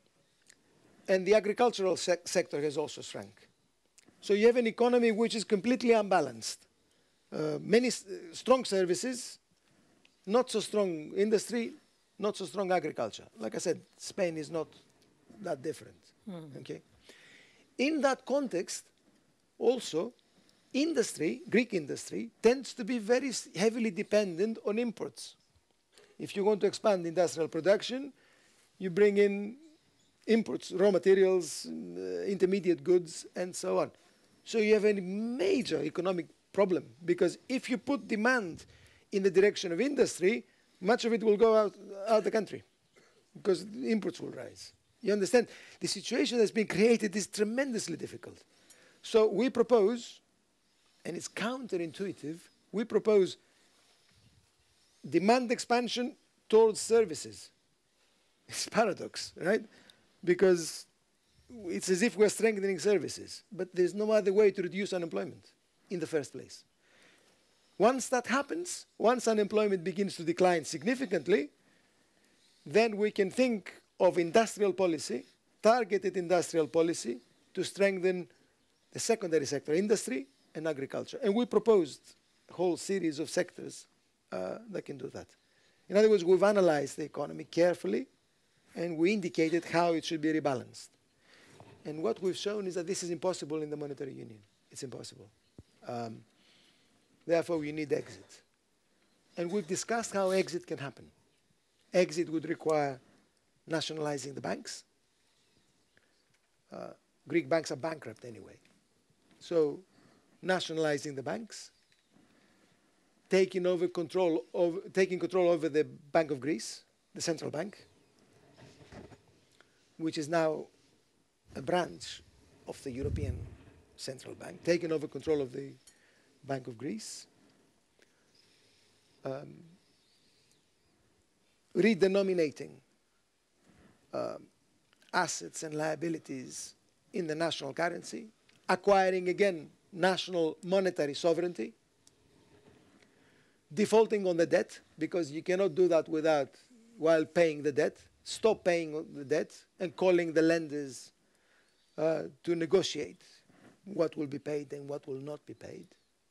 and the agricultural sector has also shrunk. So you have an economy which is completely unbalanced. Many strong services, not so strong industry, not so strong agriculture. Like I said, Spain is not that different. Okay? In that context, also, industry, Greek industry, tends to be very heavily dependent on imports. If you want to expand industrial production, you bring in imports, raw materials, intermediate goods, and so on. So you have a major economic problem, because if you put demand in the direction of industry, much of it will go out the country, because the imports will rise. You understand? The situation that's been created is tremendously difficult. So we propose, and it's counterintuitive, we propose demand expansion towards services. It's a paradox, right? Because it's as if we're strengthening services, but there's no other way to reduce unemployment in the first place. Once that happens, once unemployment begins to decline significantly, then we can think of industrial policy, targeted industrial policy, to strengthen the secondary sector, industry and agriculture. And we proposed a whole series of sectors that can do that. In other words, we've analyzed the economy carefully, and we indicated how it should be rebalanced. And what we've shown is that this is impossible in the monetary union. It's impossible. Therefore, we need exit. And we've discussed how exit can happen. Exit would require nationalizing the banks. Greek banks are bankrupt anyway. So nationalizing the banks, taking control over the Bank of Greece, the central bank, which is now a branch of the European Central Bank, taking over control of the Bank of Greece, redenominating assets and liabilities in the national currency, acquiring again national monetary sovereignty, defaulting on the debt, because you cannot do that while paying the debt. Stop paying the debt and calling the lenders to negotiate what will be paid and what will not be paid.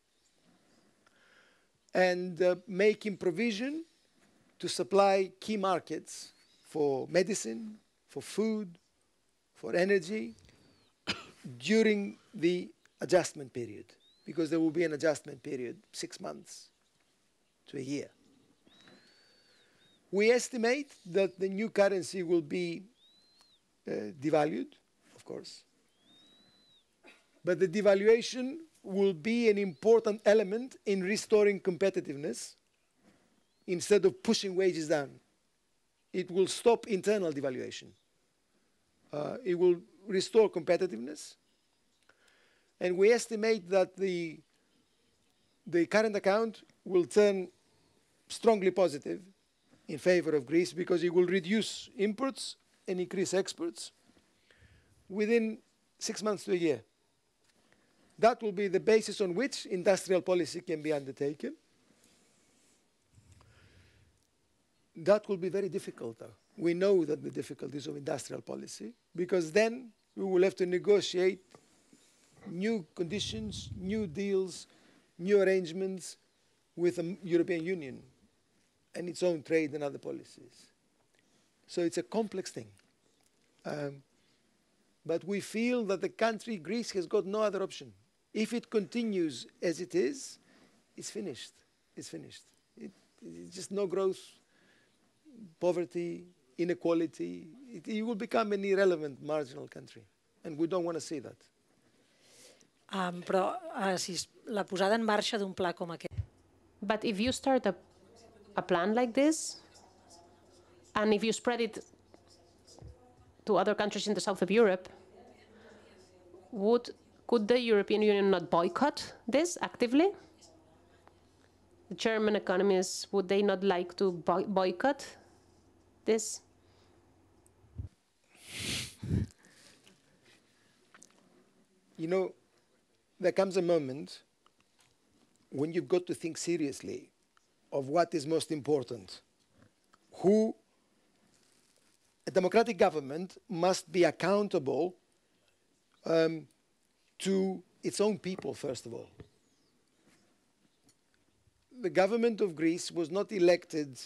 And making provision to supply key markets for medicine, for food, for energy during the adjustment period, because there will be an adjustment period, 6 months to a year. We estimate that the new currency will be devalued, of course, but the devaluation will be an important element in restoring competitiveness instead of pushing wages down. It will stop internal devaluation. It will restore competitiveness. And we estimate that the current account will turn strongly positive in favor of Greece, because it will reduce imports and increase exports within 6 months to a year. That will be the basis on which industrial policy can be undertaken. That will be very difficult, though, we know that the difficulties of industrial policy, because then we will have to negotiate new conditions, new deals, new arrangements with the European Union and its own trade and other policies. So it's a complex thing. But we feel that the country, Greece, has got no other option. If it continues as it is, it's finished. It's finished. It's just no growth, poverty, inequality. It will become an irrelevant marginal country. And we don't want to see that. Però si la posada en marxa d'un pla com aquest... But if you start a plan like this, and if you spread it to other countries in the south of Europe, could the European Union not boycott this actively? The German economists, would they not like to boycott this? You know, there comes a moment when you've got to think seriously of what is most important. A democratic government must be accountable to its own people, first of all. The government of Greece was not elected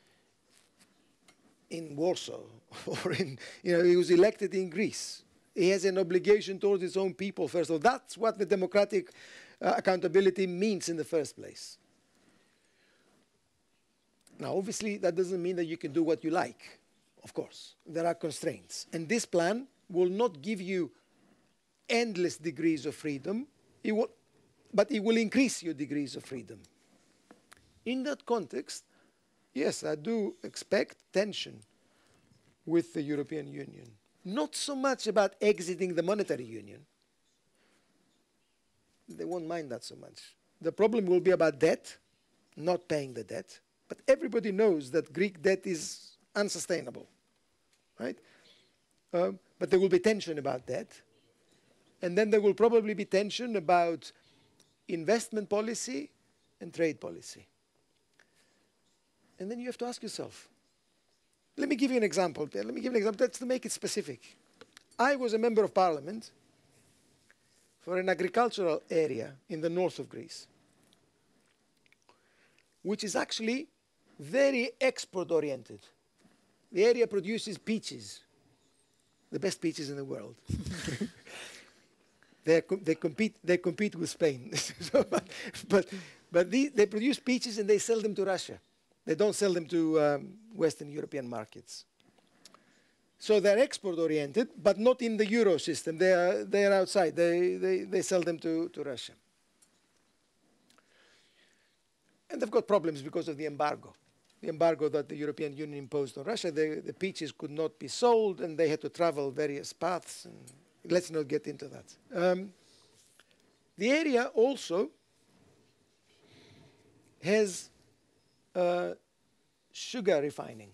in Warsaw, or it was elected in Greece. It has an obligation towards its own people, first of all. That's what the democratic accountability means in the first place. Now, obviously, that doesn't mean that you can do what you like, of course. There are constraints. And this plan will not give you endless degrees of freedom, but it will increase your degrees of freedom. In that context, yes, I do expect tension with the European Union. Not so much about exiting the monetary union. They won't mind that so much. The problem will be about debt, not paying the debt. But everybody knows that Greek debt is unsustainable, right? But there will be tension about that. And then there will probably be tension about investment policy and trade policy. And then you have to ask yourself, let me give you an example. Let me give you an example to make it specific. I was a member of parliament for an agricultural area in the north of Greece, which is actually very export-oriented. The area produces peaches, the best peaches in the world. They compete with Spain. but they produce peaches and they sell them to Russia. They don't sell them to Western European markets. So they're export-oriented, but not in the Euro system. They are outside. They sell them to Russia. And they've got problems because of the embargo. The embargo that the European Union imposed on Russia, the peaches could not be sold, and they had to travel various paths. And let's not get into that. The area also has sugar refining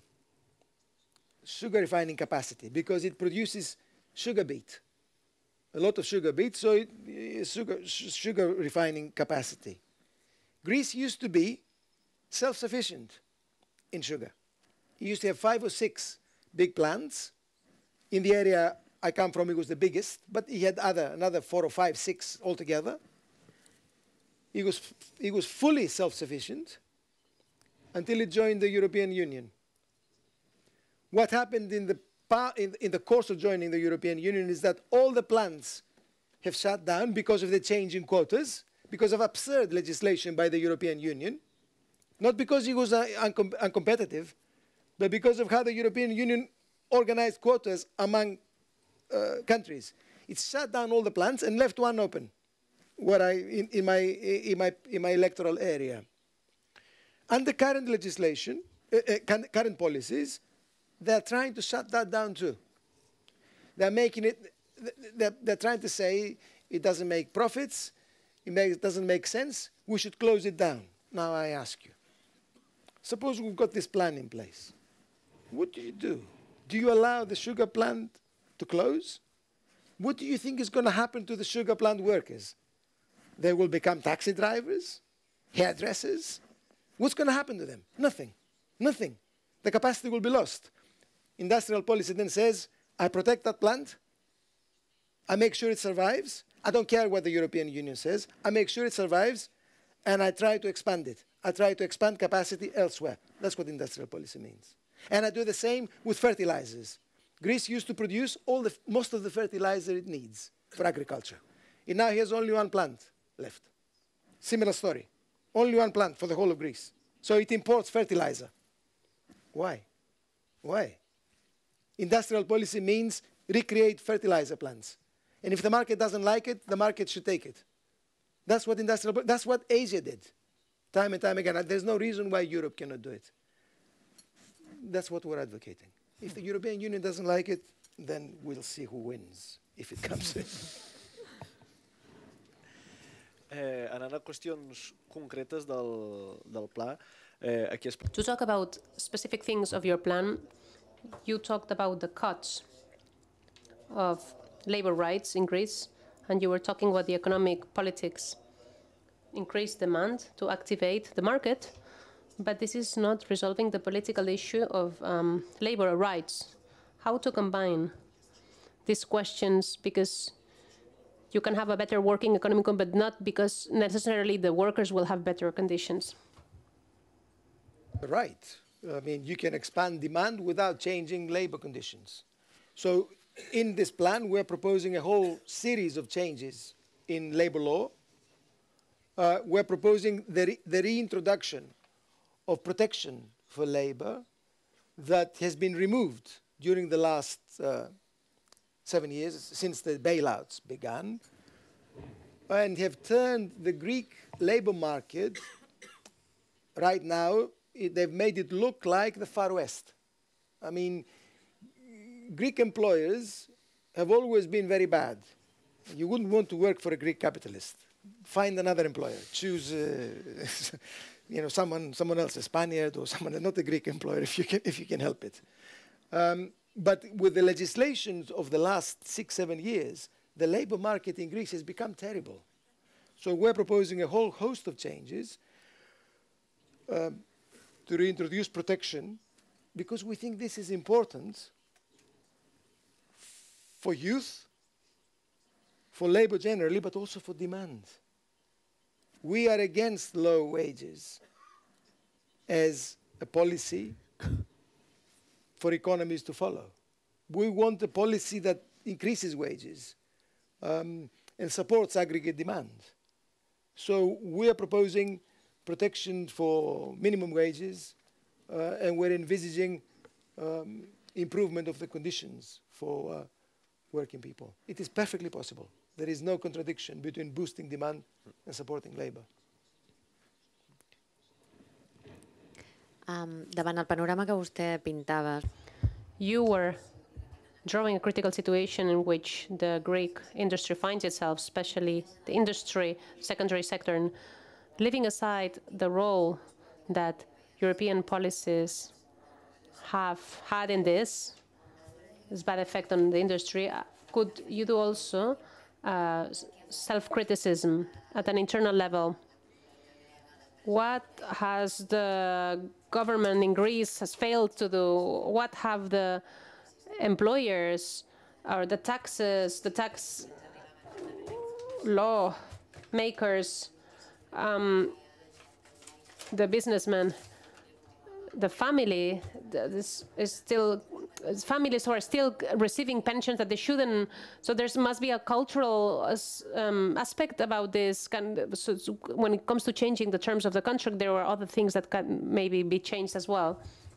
capacity, because it produces sugar beet, a lot of sugar beet, so sugar refining capacity. Greece used to be self-sufficient in sugar. It used to have 5 or 6 big plants. In the area I come from, it was the biggest, but he had another 4 or 5, 6 altogether. He was fully self-sufficient until it joined the European Union. What happened in the course of joining the European Union is that all the plants have shut down because of the change in quotas, because of absurd legislation by the European Union, not because it was uncompetitive, but because of how the European Union organized quotas among countries. It shut down all the plants and left one open, in my electoral area. Under current legislation, current policies, they're trying to shut that down too. They're making it. They're trying to say it doesn't make profits, it doesn't make sense. We should close it down. Now I ask you, suppose we've got this plan in place. What do you do? Do you allow the sugar plant to close? What do you think is going to happen to the sugar plant workers? They will become taxi drivers, hairdressers. What's going to happen to them? Nothing. Nothing. The capacity will be lost. Industrial policy then says, I protect that plant, I make sure it survives, I don't care what the European Union says, I make sure it survives, and I try to expand it. I try to expand capacity elsewhere. That's what industrial policy means. And I do the same with fertilizers. Greece used to produce most of the fertilizer it needs for agriculture. It now has only one plant left. Similar story. Only one plant for the whole of Greece. So it imports fertilizer. Why? Why? Industrial policy means recreate fertilizer plants. And if the market doesn't like it, the market should take it. That's what Asia did, time and time again. There's no reason why Europe cannot do it. That's what we're advocating. If the European Union doesn't like it, then we'll see who wins, if it comes in. Anant a qüestions concretes del pla, aquí es... To talk about specific things of your plan, you talked about the cuts of labor rights in Greece, and you were talking about the economic politics, increased demand to activate the market, but this is not resolving the political issue of labor rights. How to combine these questions, because you can have a better working economy, but not because necessarily the workers will have better conditions. Right. I mean, you can expand demand without changing labor conditions. So in this plan, we're proposing a whole series of changes in labor law. We're proposing the reintroduction of protection for labor that has been removed during the last 7 years, since the bailouts began, and have turned the Greek labor market, right now, they've made it look like the Far West. I mean, Greek employers have always been very bad. You wouldn't want to work for a Greek capitalist. Find another employer. Choose someone else, a Spaniard or someone, not a Greek employer, if you can help it. But with the legislations of the last 6-7 years, the labor market in Greece has become terrible. So we're proposing a whole host of changes to reintroduce protection, because we think this is important for youth, for labor generally, but also for demand. We are against low wages as a policy for economies to follow. We want a policy that increases wages and supports aggregate demand. So we are proposing protection for minimum wages, and we're envisaging improvement of the conditions for working people. It is perfectly possible. There is no contradiction between boosting demand and supporting labor. Davant el panorama que vostè pintava, You were drawing a critical situation in which the Greek industry finds itself, especially the industry, secondary sector, and leaving aside the role that European policies have had in this bad effect on the industry. Could you do also self-criticism at an internal level? What has the government in Greece has failed to do? What have the employers or the taxes, the tax law makers, the businessmen, the family, this is still families who are still receiving pensions that they shouldn't. So there must be a cultural aspect about this. So when it comes to changing the terms of the contract, there are other things that can maybe be changed as well.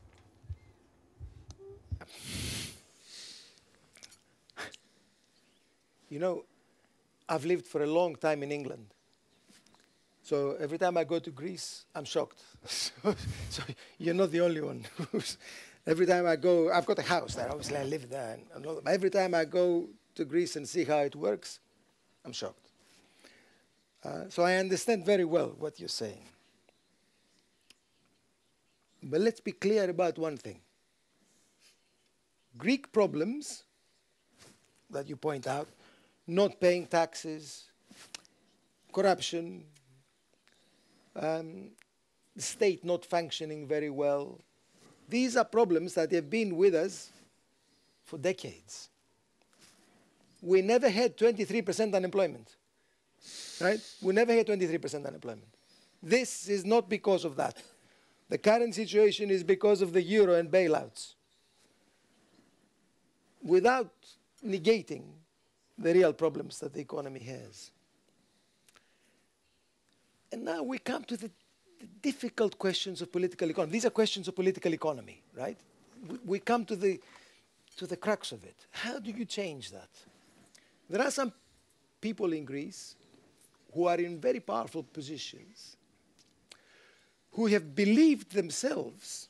You know, I've lived for a long time in England. So every time I go to Greece, I'm shocked. So you're not the only one. Every time I go, I've got a house there, obviously I live there. And every time I go to Greece and see how it works, I'm shocked. So I understand very well what you're saying. But let's be clear about one thing. Greek problems that you point out, not paying taxes, corruption, the state not functioning very well. These are problems that have been with us for decades. We never had 23% unemployment, right? We never had 23% unemployment. This is not because of that. The current situation is because of the euro and bailouts. Without negating the real problems that the economy has. And now we come to the difficult questions of political economy. These are questions of political economy, right? We come to the crux of it. How do you change that? There are some people in Greece who are in very powerful positions, who have believed themselves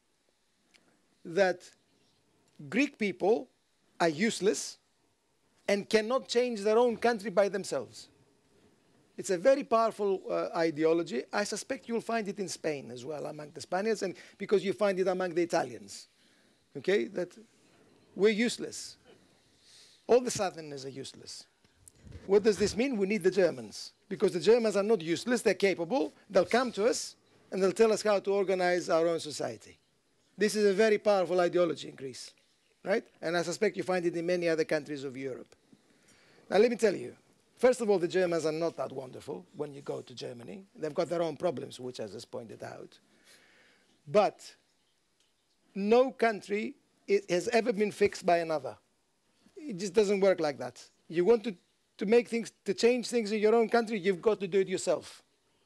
that Greek people are useless and cannot change their own country by themselves. It's a very powerful ideology. I suspect you'll find it in Spain as well, among the Spaniards, and because you find it among the Italians. Okay, that we're useless. All the Southerners are useless. What does this mean? We need the Germans. Because the Germans are not useless, they're capable, they'll come to us, and they'll tell us how to organize our own society. This is a very powerful ideology in Greece, right? And I suspect you find it in many other countries of Europe. Now let me tell you, first of all, the Germans are not that wonderful when you go to Germany. They've got their own problems, which I just pointed out. But no country has ever been fixed by another. It just doesn't work like that. You want to make things, to change things in your own country, you've got to do it yourself.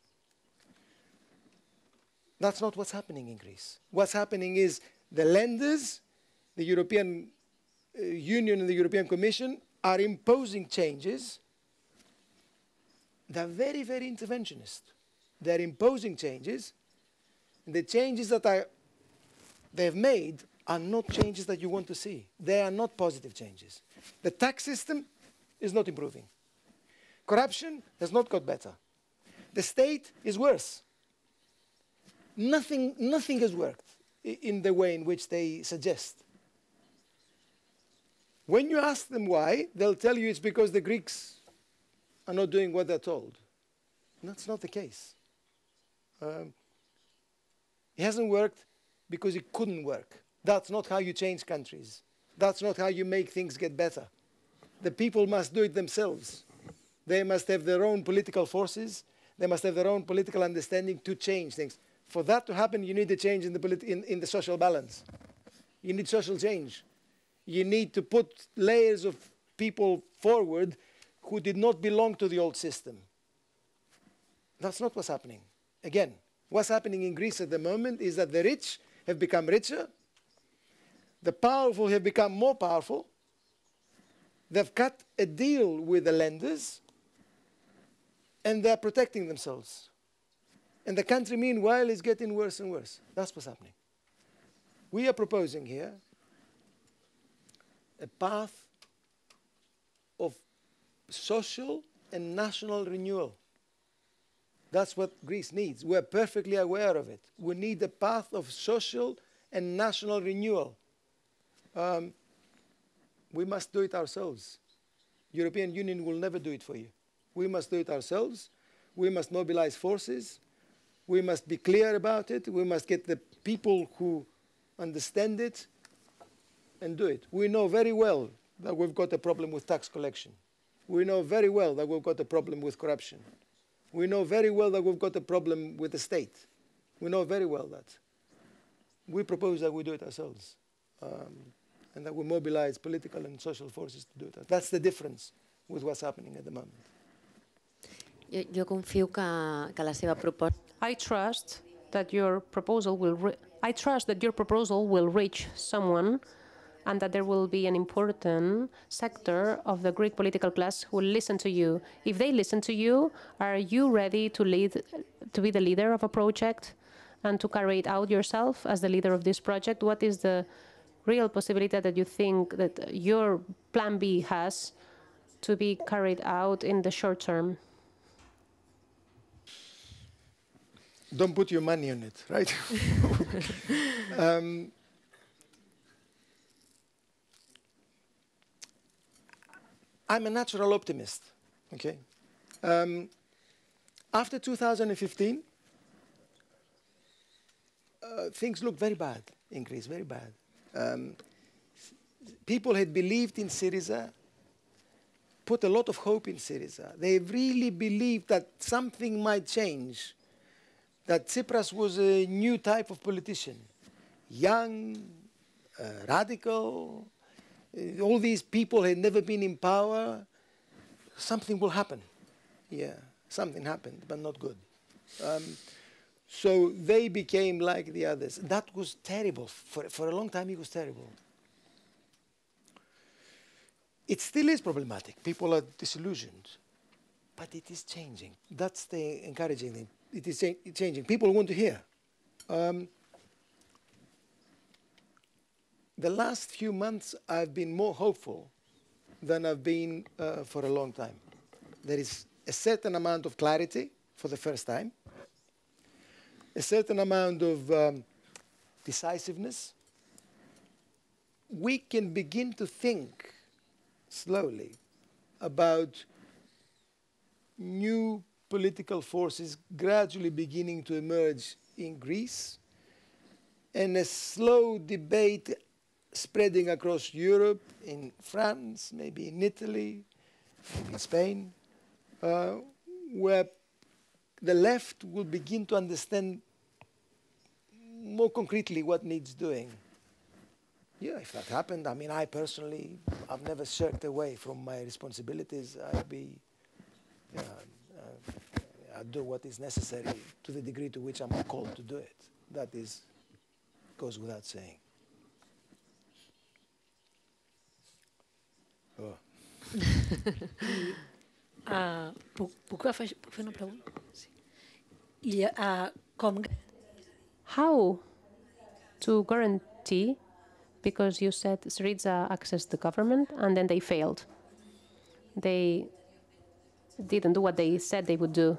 That's not what's happening in Greece. What's happening is the lenders, the European Union and the European Commission are imposing changes. They're very, very interventionist. They're imposing changes. And the changes that they've made are not changes that you want to see. They are not positive changes. The tax system is not improving. Corruption has not got better. The state is worse. Nothing has worked in the way in which they suggest. When you ask them why, they'll tell you it's because the Greeks are not doing what they're told. And that's not the case. It hasn't worked because it couldn't work. That's not how you change countries. That's not how you make things get better. The people must do it themselves. They must have their own political forces. They must have their own political understanding to change things. For that to happen, you need a change in the social balance. You need social change. You need to put layers of people forward who did not belong to the old system. That's not what's happening. Again, what's happening in Greece at the moment is that the rich have become richer, the powerful have become more powerful, they've cut a deal with the lenders, and they're protecting themselves. And the country, meanwhile, is getting worse and worse. That's what's happening. We are proposing here a path of social and national renewal. That's what Greece needs. We're perfectly aware of it. We need a path of social and national renewal. We must do it ourselves. European Union will never do it for you. We must do it ourselves. We must mobilize forces. We must be clear about it. We must get the people who understand it and do it. We know very well that we've got a problem with tax collection. We know very well that we've got a problem with corruption. We know very well that we've got a problem with the state. We know very well that. We propose that we do it ourselves. And that we mobilize political and social forces to do it. That's the difference with what's happening at the moment. Jo confio que la seva proposta... I trust that your proposal will reach someone, and that there will be an important sector of the Greek political class who will listen to you. If they listen to you, are you ready to be the leader of a project and to carry it out yourself as the leader of this project? What is the real possibility that you think that your plan B has to be carried out in the short term? Don't put your money on it, right? I'm a natural optimist, okay? After 2015, things look very bad in Greece, very bad. people had believed in Syriza, put a lot of hope in Syriza. They really believed that something might change, that Tsipras was a new type of politician, young, radical. All these people had never been in power. Something will happen. Yeah, something happened, but not good. So they became like the others. That was terrible. For a long time, it was terrible. It still is problematic. People are disillusioned. But it is changing. That's the encouraging thing. It is changing. People want to hear. The last few months, I've been more hopeful than I've been for a long time. There is a certain amount of clarity for the first time, a certain amount of decisiveness. We can begin to think slowly about new political forces gradually beginning to emerge in Greece, and a slow debate spreading across Europe, in France, maybe in Italy, maybe in Spain, where the left will begin to understand more concretely what needs doing. Yeah, if that happened, I mean, I personally, I've never shirked away from my responsibilities. I'll do what is necessary to the degree to which I'm called to do it. That goes without saying. Oh. Puc fer una pregunta? Sí. I com... How to guarantee, because you said Syriza accessed the government and then they failed. They didn't do what they said they would do.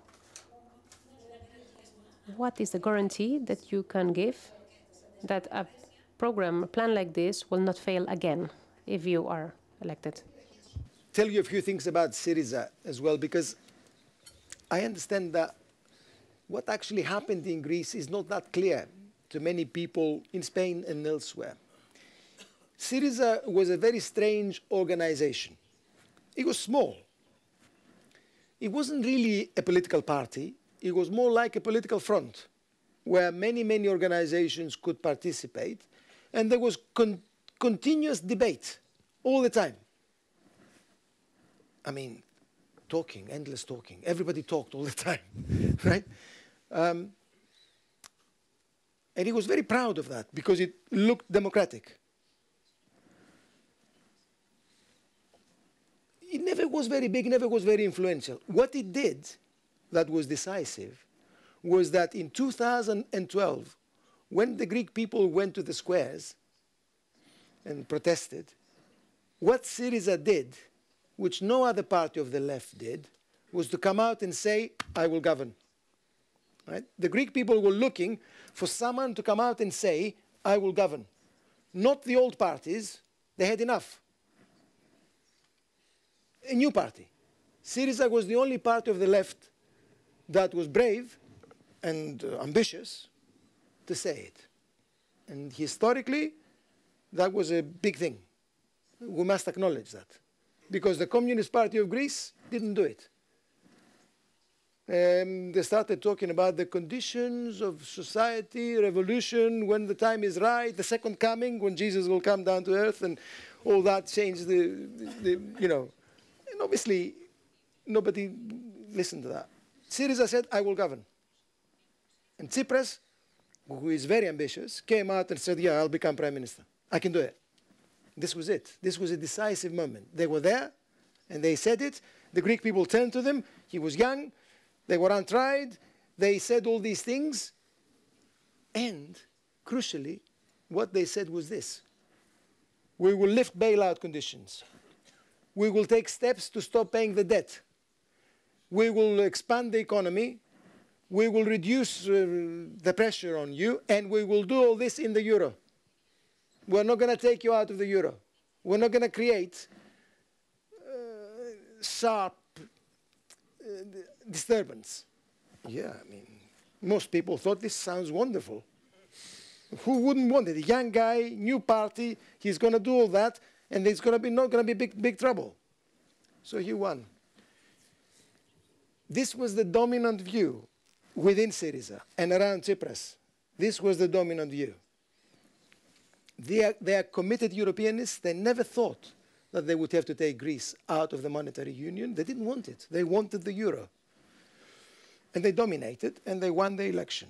What is the guarantee that you can give that a plan like this will not fail again if you are elected? Tell you a few things about Syriza as well, because I understand that what actually happened in Greece is not that clear to many people in Spain and elsewhere. Syriza was a very strange organization. It was small. It wasn't really a political party. It was more like a political front where many, many organizations could participate, and there was continuous debate all the time. I mean, talking, endless talking. Everybody talked all the time, right? And he was very proud of that because it looked democratic. It never was very big, never was very influential. What it did that was decisive was that in 2012, when the Greek people went to the squares and protested, what Syriza did, which no other party of the left did, was to come out and say, I will govern. Right? The Greek people were looking for someone to come out and say, I will govern. Not the old parties, they had enough. A new party. Syriza was the only party of the left that was brave and ambitious to say it. And historically, that was a big thing. We must acknowledge that. Because the Communist Party of Greece didn't do it. They started talking about the conditions of society, revolution, when the time is right, the second coming, when Jesus will come down to earth, and all that changed you know. And obviously, nobody listened to that. Syriza said, I will govern. And Tsipras, who is very ambitious, came out and said, yeah, I'll become prime minister. I can do it. This was it. This was a decisive moment. They were there, and they said it. The Greek people turned to them. He was young. They were untried. They said all these things. And, crucially, what they said was this. We will lift bailout conditions. We will take steps to stop paying the debt. We will expand the economy. We will reduce the pressure on you. And we will do all this in the euro. We're not going to take you out of the euro. We're not going to create sharp disturbance. Yeah, I mean, most people thought this sounds wonderful. Who wouldn't want it? A young guy, new party, he's going to do all that, and there's going to be not going to be big trouble. So he won. This was the dominant view within Syriza and around Tsipras. This was the dominant view. They are committed Europeanists. They never thought that they would have to take Greece out of the monetary union. They didn't want it. They wanted the euro. And they dominated, and they won the election.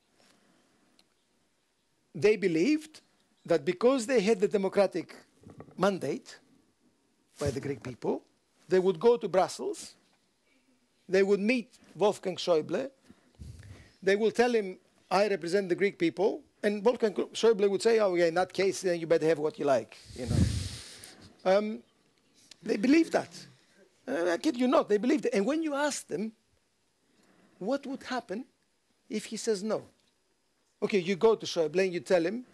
They believed that because they had the democratic mandate by the Greek people, they would go to Brussels, they would meet Wolfgang Schäuble, they will tell him, I represent the Greek people, and Wolfgang Schäuble would say, oh yeah, in that case, then you better have what you like, you know. They believed that. I kid you not, they believed it. And when you ask them, what would happen if he says no? Okay, you go to Schäuble and you tell him,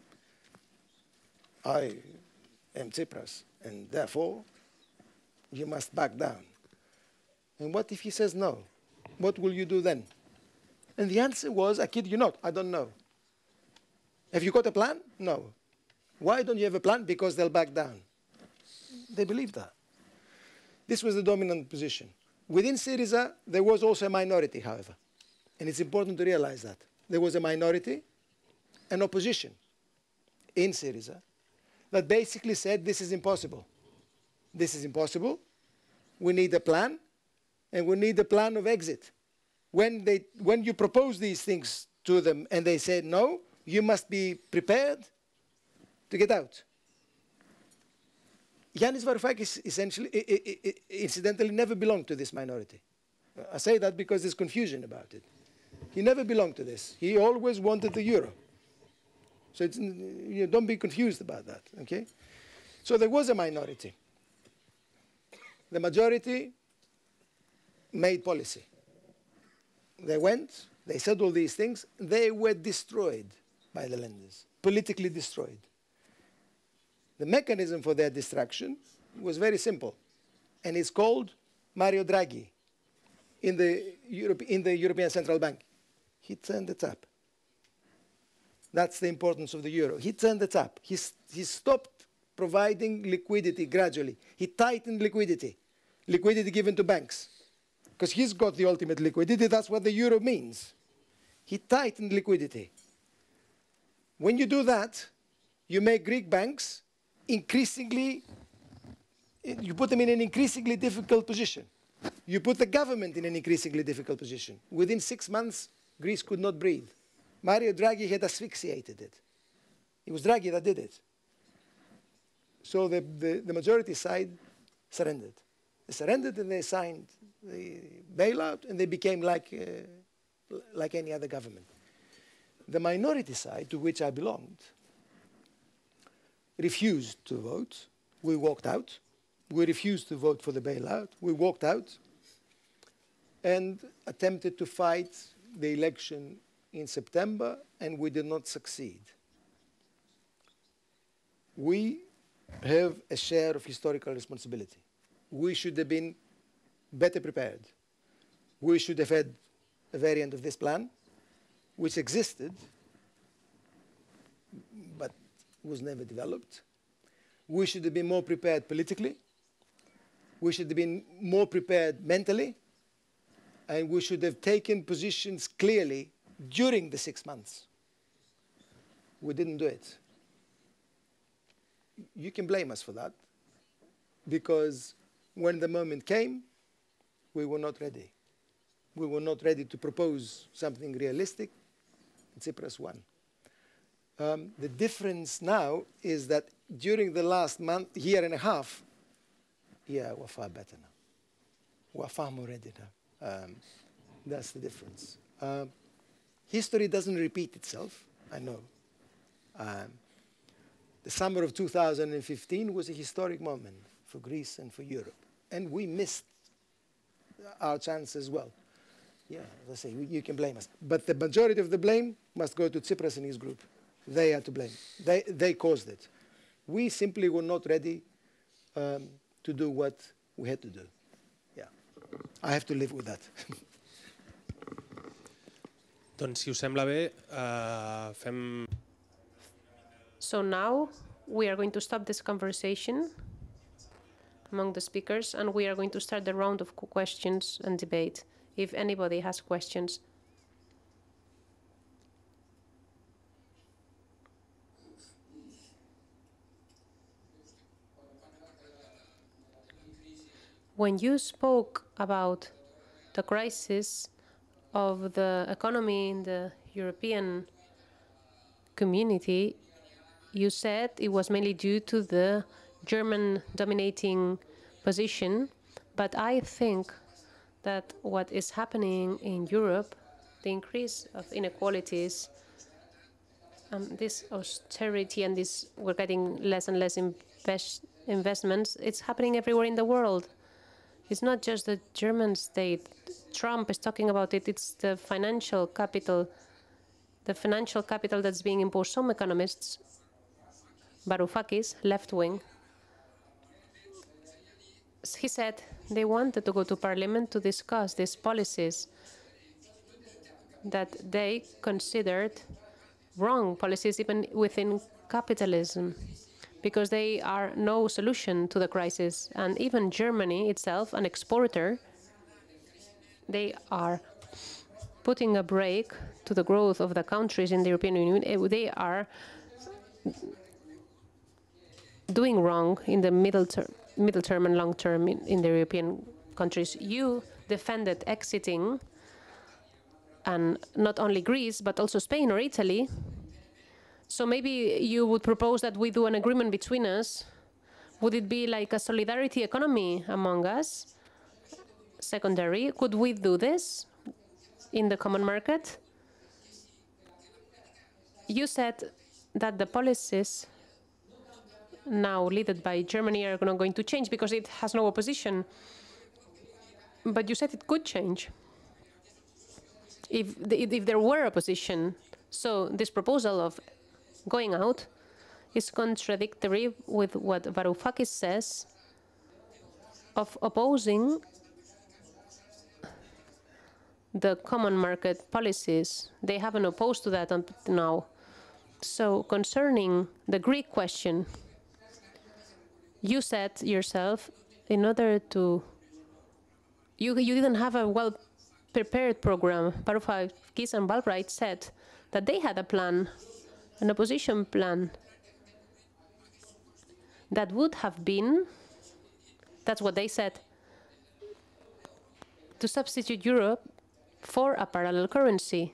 I am Tsipras, and therefore, you must back down. And what if he says no? What will you do then? And the answer was, I kid you not, I don't know. Have you got a plan? No. Why don't you have a plan? Because they'll back down. They believed that. This was the dominant position. Within Syriza, there was also a minority, however. And it's important to realize that. There was a minority, an opposition in Syriza, that basically said, this is impossible. This is impossible. We need a plan, and we need a plan of exit. When you propose these things to them and they say no, you must be prepared to get out. Yanis Varoufakis essentially, incidentally, never belonged to this minority. I say that because there's confusion about it. He never belonged to this. He always wanted the euro. So it's, you know, don't be confused about that, okay? So there was a minority. The majority made policy. They went, they said all these things, they were destroyed by the lenders, politically destroyed. The mechanism for their destruction was very simple, and it's called Mario Draghi in the European Central Bank. He turned the tap. That's the importance of the euro. He turned the tap. He stopped providing liquidity gradually. He tightened liquidity given to banks. Because he's got the ultimate liquidity, that's what the euro means. He tightened liquidity. When you do that, you make Greek banks increasingly, you put them in an increasingly difficult position. You put the government in an increasingly difficult position. Within 6 months, Greece could not breathe. Mario Draghi had asphyxiated it. It was Draghi that did it. So the majority side surrendered. They surrendered and they signed the bailout, and they became like any other government. The minority side, to which I belonged, refused to vote. We walked out. We refused to vote for the bailout. We walked out and attempted to fight the election in September, and we did not succeed. We have a share of historical responsibility. We should have been better prepared. We should have had a variant of this plan, which existed, but was never developed. We should have been more prepared politically. We should have been more prepared mentally. And we should have taken positions clearly during the 6 months. We didn't do it. You can blame us for that, because when the moment came, we were not ready. We were not ready to propose something realistic. Tsipras won. The difference now is that during the last year and a half, yeah, we're far better now. We're far more ready now. That's the difference. History doesn't repeat itself, I know. The summer of 2015 was a historic moment for Greece and for Europe. And we missed our chance as well. Yeah, as I say, you can blame us. But the majority of the blame must go to Tsipras and his group. They are to blame. They caused it. We simply were not ready to do what we had to do. Yeah, I have to live with that. Doncs, si us sembla bé, fem So now we are going to stop this conversation among the speakers, and we are going to start the round of questions and debate. If anybody has questions. When you spoke about the crisis of the economy in the European community, you said it was mainly due to the German dominating position, but I think that what is happening in Europe, the increase of inequalities, this austerity and this, we're getting less and less investments, it's happening everywhere in the world. It's not just the German state. Trump is talking about it. It's the financial capital that's being imposed. Some economists, Varoufakis, left-wing, he said they wanted to go to parliament to discuss these policies that they considered wrong policies even within capitalism, because they are no solution to the crisis. And even Germany itself, an exporter, they are putting a brake to the growth of the countries in the European Union. They are doing wrong in the middle term and long term in the European countries. You defended exiting, and not only Greece, but also Spain or Italy. So maybe you would propose that we do an agreement between us. Would it be like a solidarity economy among us? Secondary, could we do this in the common market? You said that the policies now led by Germany are not going to change because it has no opposition. But you said it could change if there were opposition. So this proposal of going out is contradictory with what Varoufakis says of opposing the common market policies. They haven't opposed to that until now. So concerning the Greek question, you said yourself, in order to, you didn't have a well-prepared program. Varoufakis and Balbright said that they had a plan, an opposition plan, that would have been, that's what they said, to substitute Europe for a parallel currency.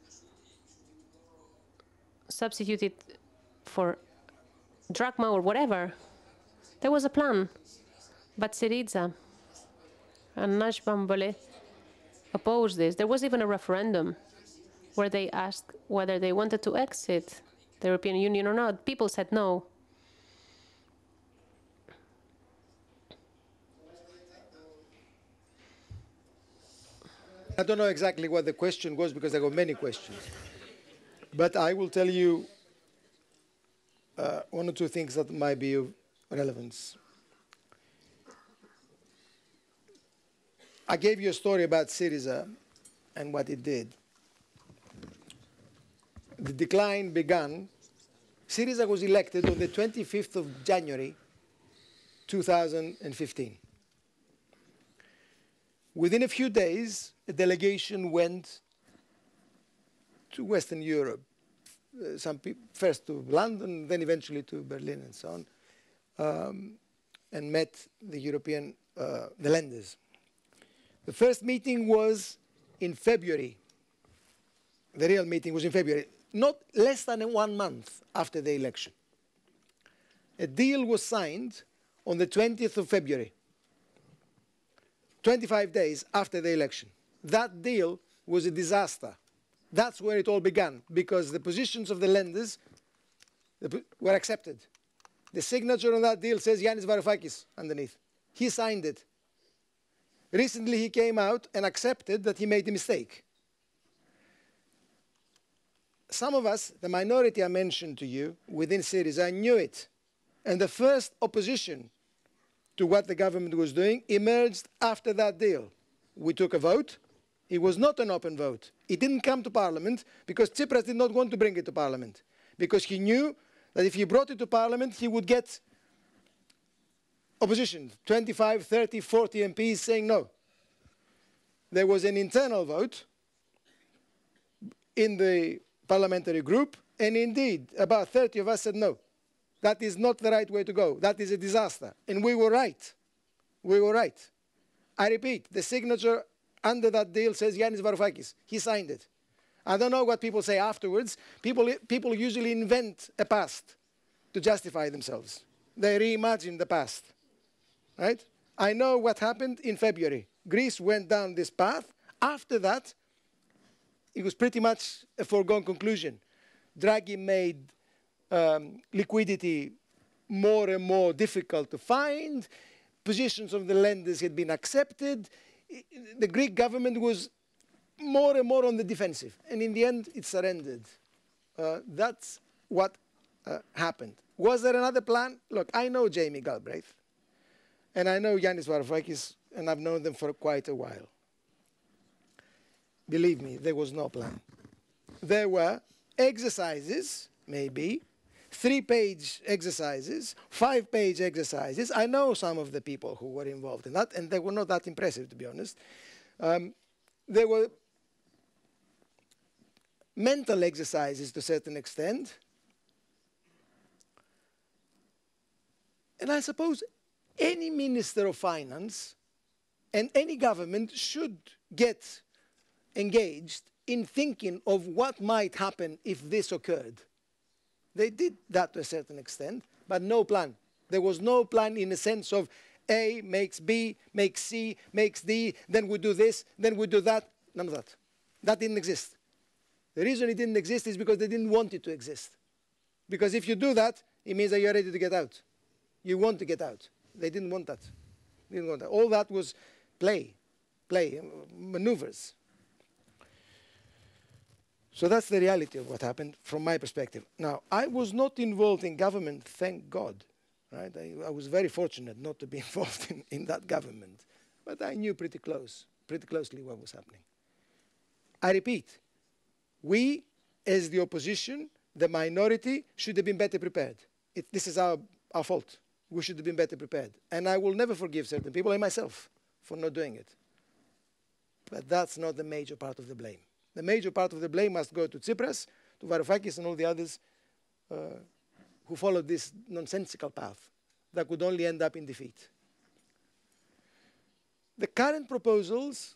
Substitute it for drachma or whatever. There was a plan. But Syriza and Nash Bambole opposed this. There was even a referendum where they asked whether they wanted to exit the European Union or not. People said no. I don't know exactly what the question was because there were many questions. But I will tell you one or two things that might be of relevance. I gave you a story about Syriza and what it did. The decline began. Syriza was elected on the 25th of January, 2015. Within a few days, a delegation went to Western Europe. Some people, first to London, then eventually to Berlin and so on, and met the European, the lenders. The first meeting was in February. The real meeting was in February, not less than 1 month after the election. A deal was signed on the 20th of February, 25 days after the election. That deal was a disaster. That's where it all began, because the positions of the lenders were accepted. The signature on that deal says Yanis Varoufakis underneath. He signed it. Recently he came out and accepted that he made a mistake. Some of us, the minority I mentioned to you, within Syriza, knew it. And the first opposition to what the government was doing emerged after that deal. We took a vote. It was not an open vote. It didn't come to Parliament because Tsipras did not want to bring it to Parliament, because he knew that if he brought it to Parliament, he would get opposition, 25, 30, 40 MPs saying no. There was an internal vote in the parliamentary group, and indeed, about 30 of us said no. That is not the right way to go. That is a disaster. And we were right. We were right. I repeat, the signature under that deal says Yanis Varoufakis. He signed it. I don't know what people say afterwards. People usually invent a past to justify themselves. They reimagine the past. Right? I know what happened in February. Greece went down this path. After that, it was pretty much a foregone conclusion. Draghi made liquidity more and more difficult to find. Positions of the lenders had been accepted. The Greek government was more and more on the defensive. And in the end, it surrendered. That's what happened. Was there another plan? Look, I know Jamie Galbraith. And I know Yanis Varoufakis, and I've known them for quite a while. Believe me, there was no plan. There were exercises, maybe, 3-page exercises, 5-page exercises. I know some of the people who were involved in that, and they were not that impressive, to be honest. There were mental exercises to a certain extent. And I suppose any Minister of Finance and any government should get engaged in thinking of what might happen if this occurred. They did that to a certain extent, but no plan. There was no plan in the sense of A makes B, makes C, makes D, then we do this, then we do that. None of that. That didn't exist. The reason it didn't exist is because they didn't want it to exist. Because if you do that, it means that you're ready to get out. You want to get out. They didn't want that. They didn't want that. All that was play, maneuvers. So that's the reality of what happened from my perspective. Now, I was not involved in government, thank God. Right? I was very fortunate not to be involved in that government. But I knew pretty closely what was happening. I repeat, we, as the opposition, the minority, should have been better prepared. This is our fault. We should have been better prepared. And I will never forgive certain people, and myself, for not doing it. But that's not the major part of the blame. The major part of the blame must go to Tsipras, to Varoufakis, and all the others who followed this nonsensical path that could only end up in defeat. The current proposals,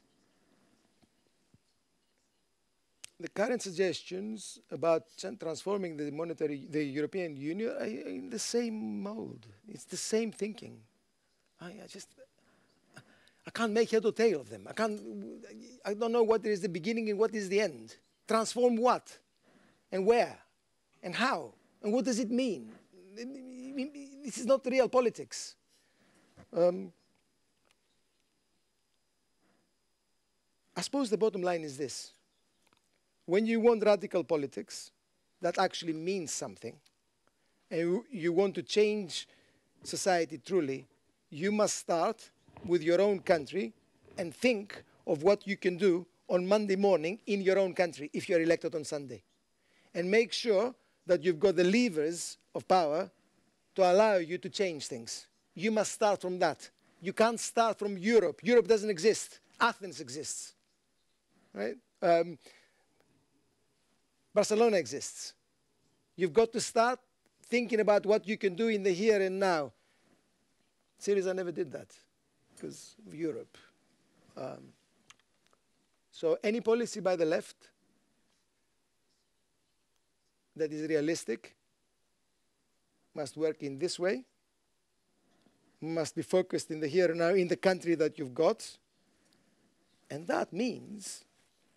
the current suggestions about transforming the European Union are in the same mold. It's the same thinking. I can't make head or tail of them. I don't know what is the beginning and what is the end. Transform what? And where? And how? And what does it mean? This is not real politics. I suppose the bottom line is this. When you want radical politics, that actually means something, and you want to change society truly, you must start with your own country and think of what you can do on Monday morning in your own country if you're elected on Sunday. And make sure that you've got the levers of power to allow you to change things. You must start from that. You can't start from Europe. Europe doesn't exist. Athens exists. Right? Barcelona exists. You've got to start thinking about what you can do in the here and now. Syriza never did that because of Europe. So any policy by the left that is realistic must work in this way, must be focused in the here and now, in the country that you've got. And that means,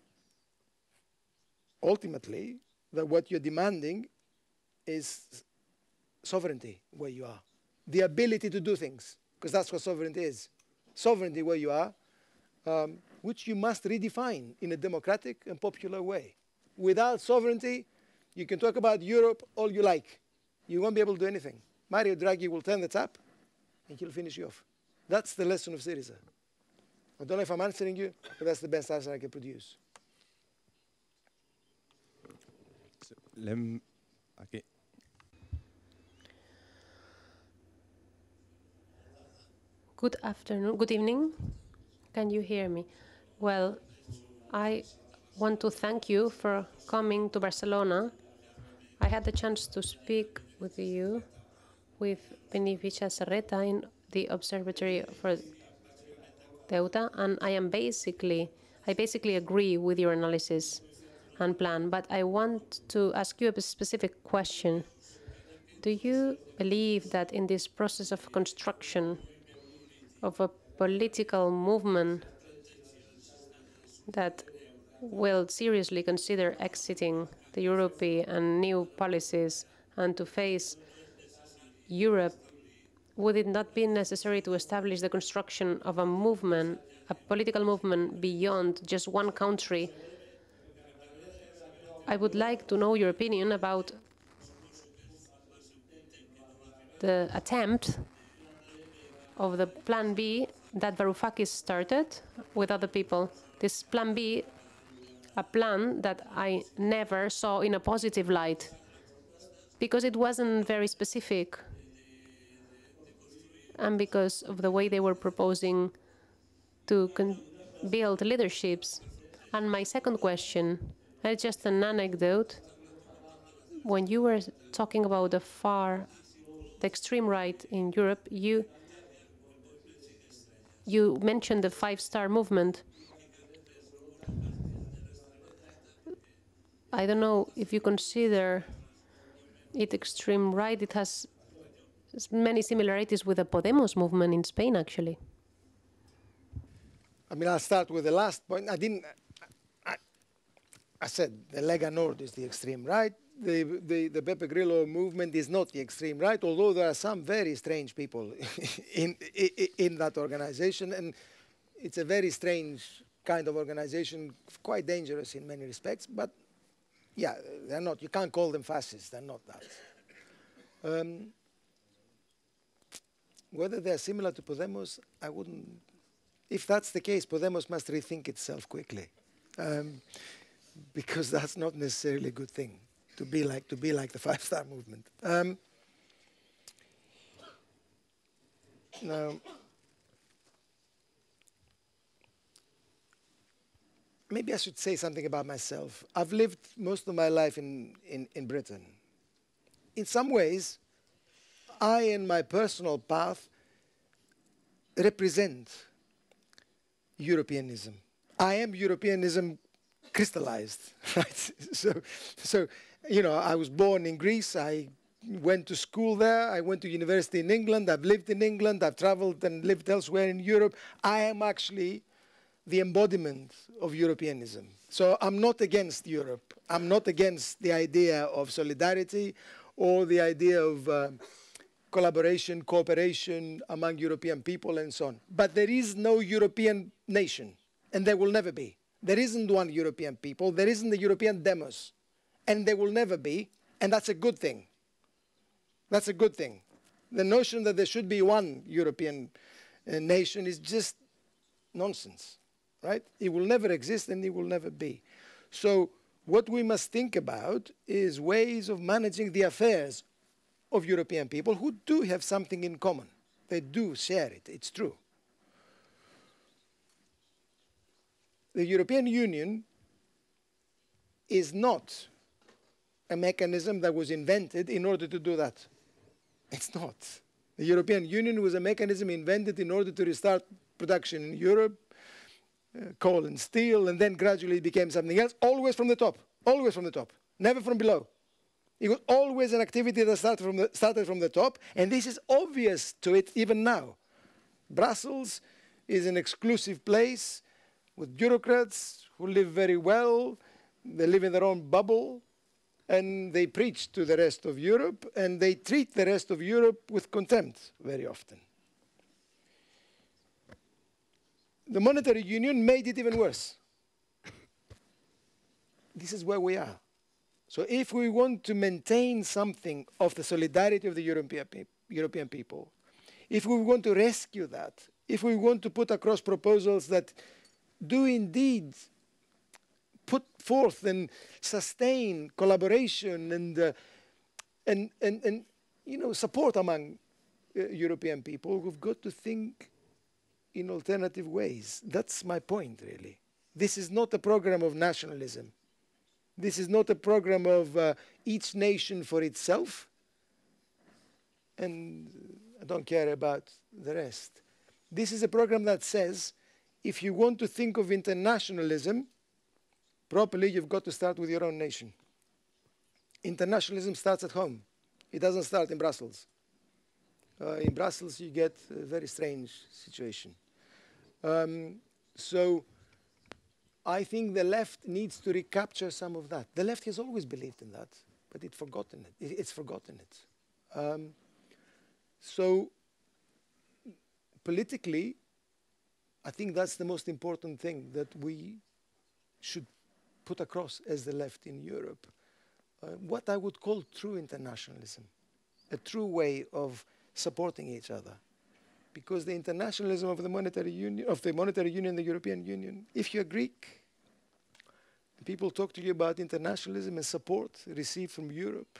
ultimately, that what you're demanding is sovereignty where you are. The ability to do things, because that's what sovereignty is. Sovereignty where you are, which you must redefine in a democratic and popular way. Without sovereignty, you can talk about Europe all you like. You won't be able to do anything. Mario Draghi will turn the tap and he'll finish you off. That's the lesson of Syriza. I don't know if I'm answering you, but that's the best answer I can produce. Okay. Good afternoon, good evening. Can you hear me? Well, I want to thank you for coming to Barcelona. I had the chance to speak with you, with Benevicia Serreta in the Observatory for Ceuta, and I basically agree with your analysis and plan, but I want to ask you a specific question. Do you believe that in this process of construction of a political movement that will seriously consider exiting the European and new policies and to face Europe, would it not be necessary to establish the construction of a movement, a political movement beyond just one country? I would like to know your opinion about the attempt of the Plan B that Varoufakis started with other people. This Plan B, a plan that I never saw in a positive light because it wasn't very specific and because of the way they were proposing to build leaderships. And my second question, it's just an anecdote. When you were talking about the extreme right in Europe, you mentioned the five-star movement. I don't know if you consider it extreme right. It has many similarities with the Podemos movement in Spain, actually. I mean, I'll start with the last point. I said the Lega Nord is the extreme right. The Beppe Grillo movement is not the extreme right, although there are some very strange people in that organization, and it's a very strange kind of organization, quite dangerous in many respects, but yeah, they're not, you can't call them fascists, they're not that. Whether they're similar to Podemos, I wouldn't, if that's the case, Podemos must rethink itself quickly, because that's not necessarily a good thing. To be like the five-star movement. Now, maybe I should say something about myself. I've lived most of my life in Britain. In some ways, I and my personal path represent Europeanism. I am Europeanism crystallized, right? So. You know, I was born in Greece, I went to school there, I went to university in England, I've lived in England, I've traveled and lived elsewhere in Europe. I am actually the embodiment of Europeanism. So I'm not against Europe. I'm not against the idea of solidarity or the idea of collaboration, cooperation among European people and so on. But there is no European nation, and there will never be. There isn't one European people, there isn't a European demos. And there will never be, and that's a good thing. That's a good thing. The notion that there should be one European nation is just nonsense, right? It will never exist and it will never be. So what we must think about is ways of managing the affairs of European people who do have something in common. They do share it, it's true. The European Union is not a mechanism that was invented in order to do that. It's not. The European Union was a mechanism invented in order to restart production in Europe, coal and steel, and then gradually it became something else, always from the top, never from below. It was always an activity that started from the top, and this is obvious to it even now. Brussels is an exclusive place with bureaucrats who live very well, they live in their own bubble, and they preach to the rest of Europe, and they treat the rest of Europe with contempt very often. The monetary union made it even worse. This is where we are. So if we want to maintain something of the solidarity of the European people, if we want to rescue that, if we want to put across proposals that do indeed put forth and sustain collaboration and you know, support among European people, we've got to think in alternative ways. That's my point, really. This is not a program of nationalism. This is not a program of each nation for itself, and I don't care about the rest. This is a program that says, if you want to think of internationalism properly, you've got to start with your own nation. Internationalism starts at home. It doesn't start in Brussels. In Brussels, you get a very strange situation. So I think the left needs to recapture some of that. The left has always believed in that, but it's forgotten it. So politically, I think that's the most important thing that we should put across as the left in Europe. What I would call true internationalism, a true way of supporting each other. Because the internationalism of the monetary union, the European Union, if you're Greek, people talk to you about internationalism and support received from Europe.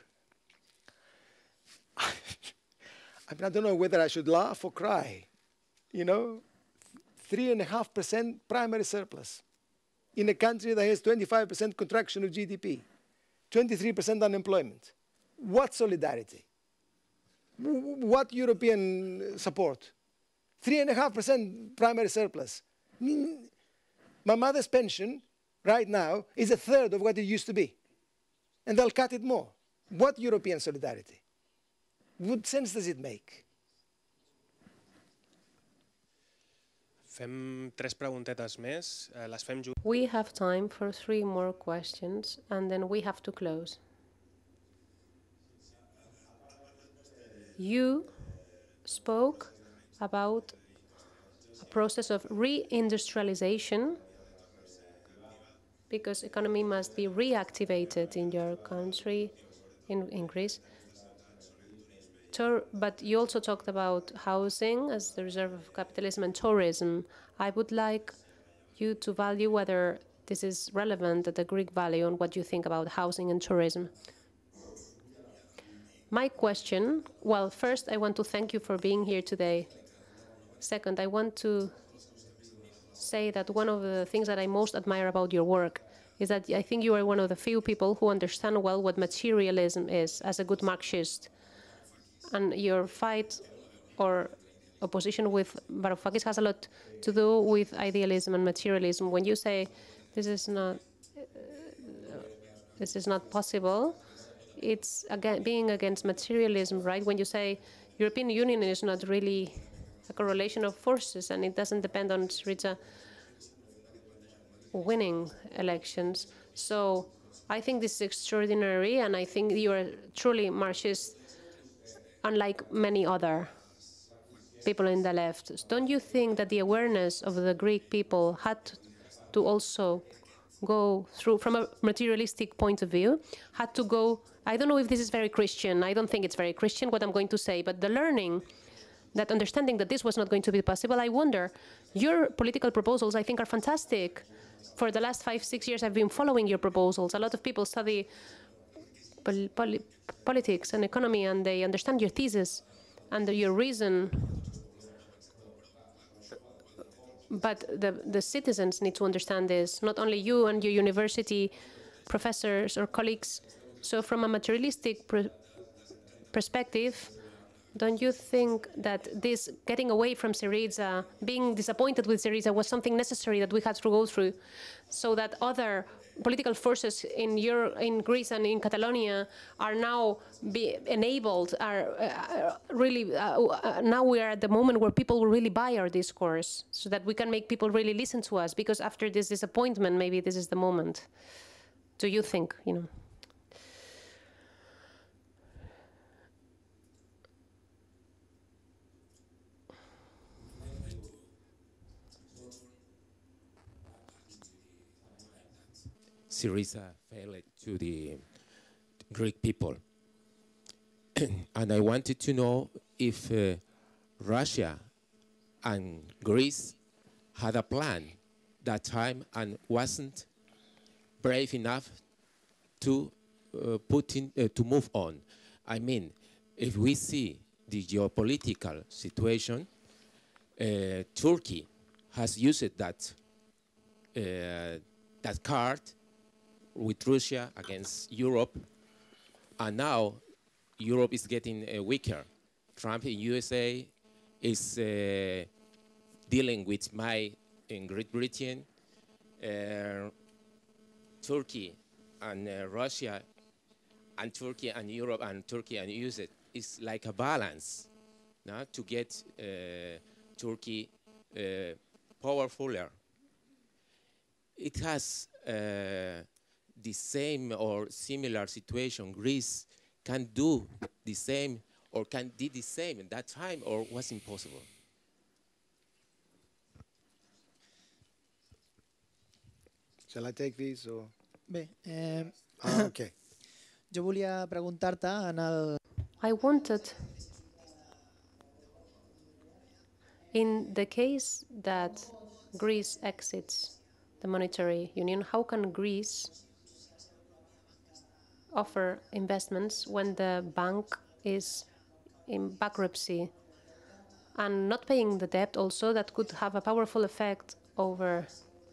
I mean, I don't know whether I should laugh or cry. You know, 3.5% primary surplus in a country that has 25% contraction of GDP, 23% unemployment. What solidarity? What European support? 3.5% primary surplus. My mother's pension right now is 1/3 of what it used to be. And they'll cut it more. What European solidarity? What sense does it make? Fem 3 preguntetes més, les fem juntes. We have time for 3 more questions, and then we have to close. You spoke about a process of reindustrialization because economy must be reactivated in your country, in Greece. But you also talked about housing as the reserve of capitalism and tourism. I would like you to value whether this is relevant at the Greek value and what you think about housing and tourism. My question, well, first I want to thank you for being here today. Second, I want to say that one of the things that I most admire about your work is that I think you are one of the few people who understand well what materialism is as a good Marxist. And your fight or opposition with Varoufakis has a lot to do with idealism and materialism. When you say this is not possible, it's being against materialism, right? When you say European Union is not really a correlation of forces and it doesn't depend on Syriza winning elections. So I think this is extraordinary, and I think you are truly Marxist, unlike many other people in the left. Don't you think that the awareness of the Greek people had to also go through, from a materialistic point of view, had to go, I don't know if this is very Christian, I don't think it's very Christian what I'm going to say, but the learning, that understanding that this was not going to be possible, I wonder, your political proposals I think are fantastic. For the last 5-6 years I've been following your proposals. A lot of people study politics and economy, and they understand your thesis and your reason. But the citizens need to understand this, not only you and your university professors or colleagues. So from a materialistic perspective, don't you think that this getting away from Syriza, being disappointed with Syriza, was something necessary that we had to go through, so that other political forces in Greece and in Catalonia are now enabled, now we are at the moment where people will really buy our discourse, so that we can make people really listen to us, because after this disappointment, maybe this is the moment. Do you think, Syriza failed to the Greek people. And I wanted to know if Russia and Greece had a plan that time and wasn't brave enough to to move on. I mean, if we see the geopolitical situation, Turkey has used that that card with Russia against Europe, and now Europe is getting weaker. Trump in USA is dealing with in Great Britain, Turkey and Russia, and Turkey and Europe and Turkey and US is like a balance now to get Turkey powerfuler. It has the same or similar situation. Greece can do the same or can do the same at that time, or was impossible? Shall I take these or? Bé, Okay. jo volia preguntar-te en el... I wanted, in the case that Greece exits the monetary union, how can Greece offer investments when the bank is in bankruptcy and not paying the debt also? That could have a powerful effect over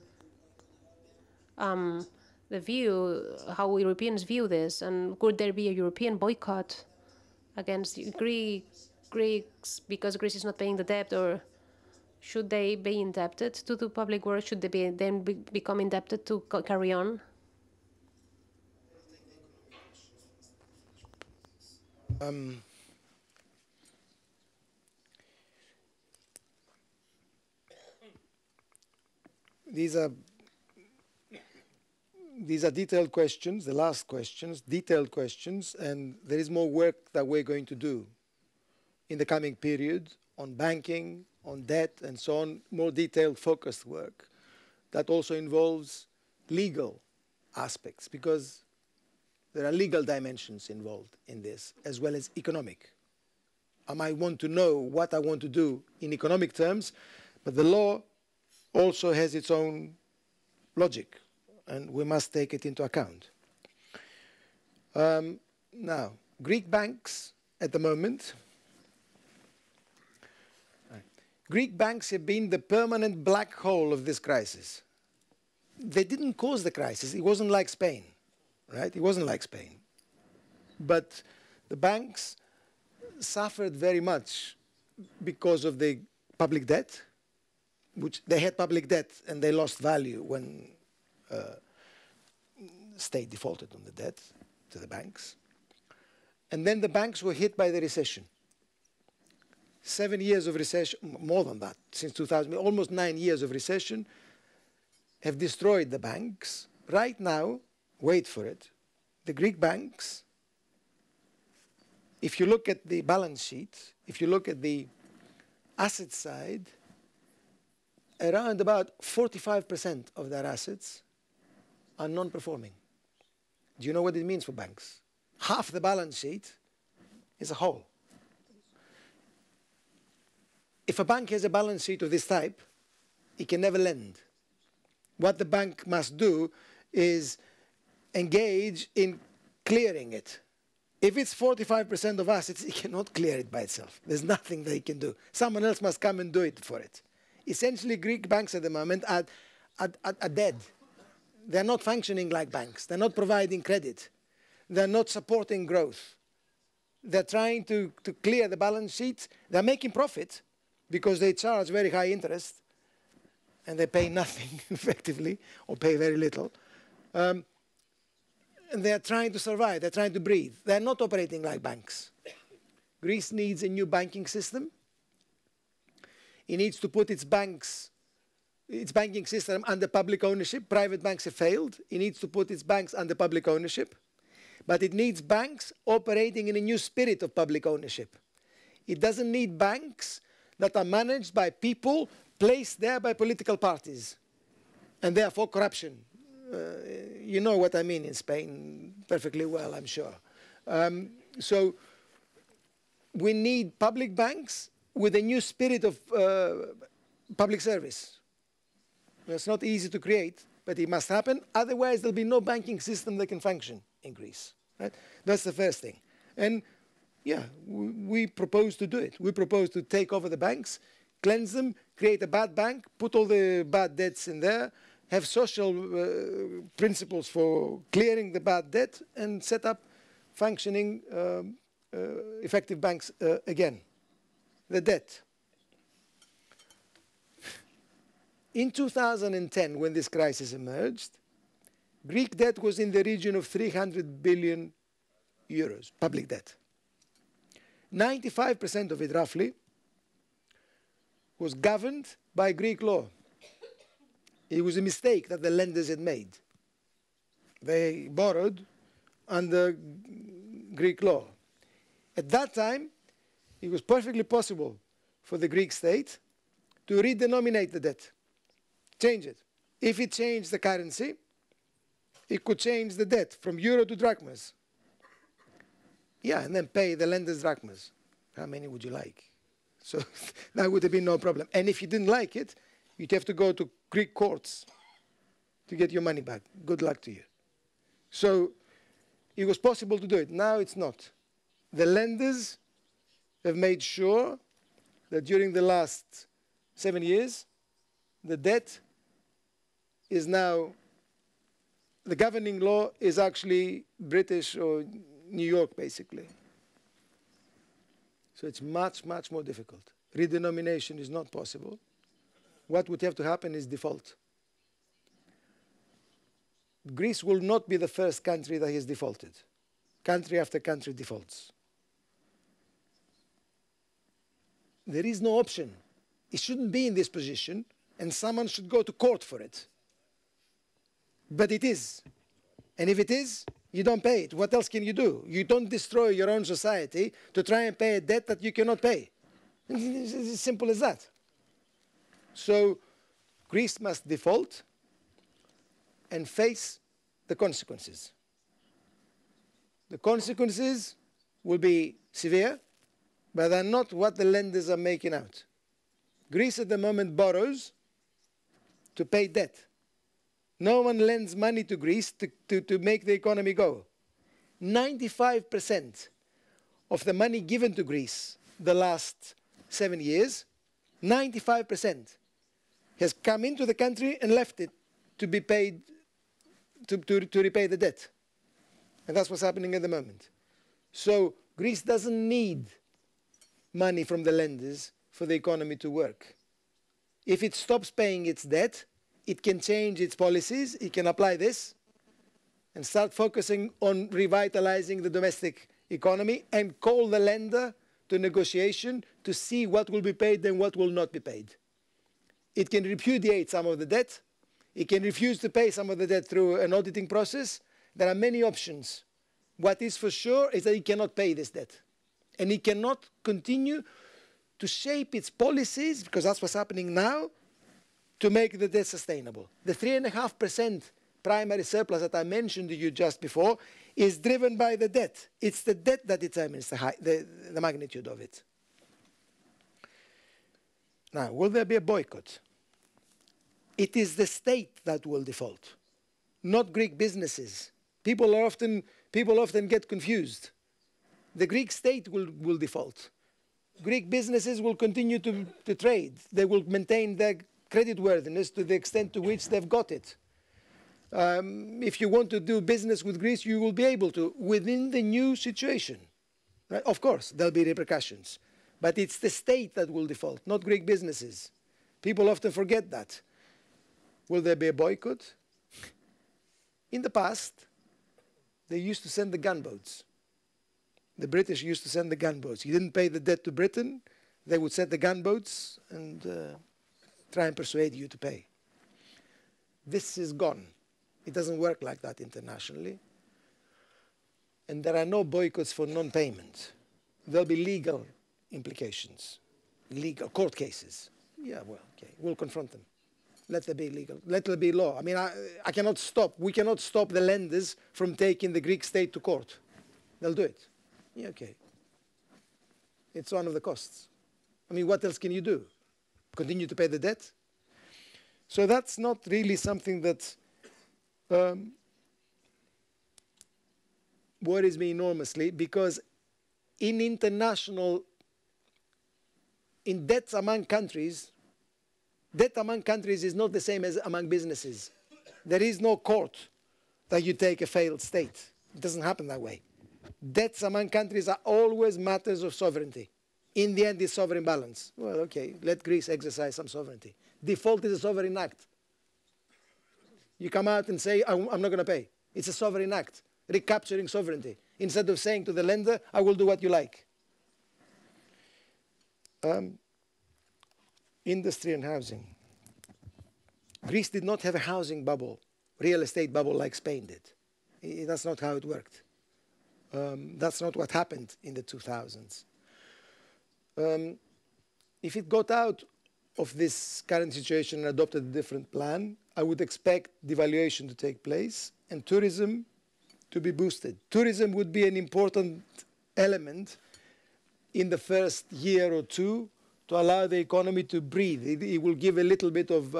the view, how Europeans view this, and could there be a European boycott against Greeks because Greece is not paying the debt, or should they be indebted to the public work? Should they become indebted to carry on? These are detailed questions, the last questions, detailed questions, and there is more work that we're going to do in the coming period on banking, on debt, and so on, more detailed, focused work that also involves legal aspects, because there are legal dimensions involved in this, as well as economic. I might want to know what I want to do in economic terms, but the law also has its own logic, and we must take it into account. Now, Greek banks at the moment, Greek banks have been the permanent black hole of this crisis. They didn't cause the crisis. It wasn't like Spain, right? It wasn't like Spain. But the banks suffered very much because of the public debt, which they had public debt and they lost value when state defaulted on the debt to the banks. And then the banks were hit by the recession. 7 years of recession, more than that, since 2000, almost 9 years of recession have destroyed the banks. Right now, wait for it, the Greek banks, if you look at the balance sheet, if you look at the asset side, around about 45% of their assets are non-performing. Do you know what it means for banks? Half the balance sheet is a hole. If a bank has a balance sheet of this type, it can never lend. What the bank must do is engage in clearing it. If it's 45% of assets, it cannot clear it by itself. There's nothing they can do. Someone else must come and do it for it. Essentially, Greek banks at the moment are dead. They're not functioning like banks. They're not providing credit. They're not supporting growth. They're trying to clear the balance sheet. They're making profit because they charge very high interest and they pay nothing, effectively, or pay very little. And they're trying to survive. They're trying to breathe. They're not operating like banks. Greece needs a new banking system. It needs to put its banking system under public ownership. Private banks have failed. It needs to put its banks under public ownership. But it needs banks operating in a new spirit of public ownership. It doesn't need banks that are managed by people placed there by political parties, and therefore corruption. You know what I mean in Spain perfectly well, I'm sure. So we need public banks with a new spirit of public service. It's not easy to create, but it must happen. Otherwise, there'll be no banking system that can function in Greece. Right? That's the first thing. And yeah, we propose to do it. We propose to take over the banks, cleanse them, create a bad bank, put all the bad debts in there, have social principles for clearing the bad debt, and set up functioning effective banks again. The debt. In 2010, when this crisis emerged, Greek debt was in the region of 300 billion euros, public debt. 95% of it, roughly, was governed by Greek law. It was a mistake that the lenders had made. They borrowed under Greek law. At that time, it was perfectly possible for the Greek state to redenominate the debt, change it. If it changed the currency, it could change the debt from euro to drachmas. Yeah, and then pay the lenders drachmas. How many would you like? So that would have been no problem. And if you didn't like it, you'd have to go to Greek courts to get your money back. Good luck to you. So it was possible to do it. Now it's not. The lenders have made sure that during the last 7 years, the debt is now, the governing law is actually British or New York, basically. So it's much, much more difficult. Redenomination is not possible. What would have to happen is default. Greece will not be the first country that has defaulted. Country after country defaults. There is no option. It shouldn't be in this position, and someone should go to court for it. But it is. And if it is, you don't pay it. What else can you do? You don't destroy your own society to try and pay a debt that you cannot pay. It's as simple as that. So Greece must default and face the consequences. The consequences will be severe, but they're not what the lenders are making out. Greece at the moment borrows to pay debt. No one lends money to Greece to make the economy go. 95% of the money given to Greece the last 7 years, 95% has come into the country and left it to be paid, to repay the debt. And that's what's happening at the moment. So Greece doesn't need money from the lenders for the economy to work. If it stops paying its debt, it can change its policies, it can apply this, and start focusing on revitalizing the domestic economy and call the lender to negotiation to see what will be paid and what will not be paid. It can repudiate some of the debt. It can refuse to pay some of the debt through an auditing process. There are many options. What is for sure is that it cannot pay this debt. And it cannot continue to shape its policies, because that's what's happening now, to make the debt sustainable. The 3.5% primary surplus that I mentioned to you just before is driven by the debt. It's the debt that determines the magnitude of it. Now, will there be a boycott? It is the state that will default, not Greek businesses. People often get confused. The Greek state will default. Greek businesses will continue to trade. They will maintain their creditworthiness to the extent to which they've got it. If you want to do business with Greece, you will be able to within the new situation. Right? Of course, there'll be repercussions. But it's the state that will default, not Greek businesses. People often forget that. Will there be a boycott? In the past, they used to send the gunboats. The British used to send the gunboats. You didn't pay the debt to Britain, they would send the gunboats and try and persuade you to pay. This is gone. It doesn't work like that internationally. And there are no boycotts for non-payment. There'll be legal implications, legal court cases. Yeah, well, okay, we'll confront them. Let there be legal, let there be law. I mean, I cannot stop, we cannot stop the lenders from taking the Greek state to court. They'll do it. Yeah, okay. It's one of the costs. I mean, what else can you do? Continue to pay the debt? So that's not really something that worries me enormously, because in international in debts among countries, debt among countries is not the same as among businesses. There is no court that you take a failed state. It doesn't happen that way. Debts among countries are always matters of sovereignty. In the end, it's sovereign balance. Well, okay, let Greece exercise some sovereignty. Default is a sovereign act. You come out and say, I'm not going to pay. It's a sovereign act, recapturing sovereignty, instead of saying to the lender, I will do what you like. Industry and housing. Greece did not have a housing bubble, real estate bubble like Spain did. That's not how it worked. That's not what happened in the 2000s. If it got out of this current situation and adopted a different plan, I would expect devaluation to take place and tourism to be boosted. Tourism would be an important element in the first year or two to allow the economy to breathe. It will give a little bit of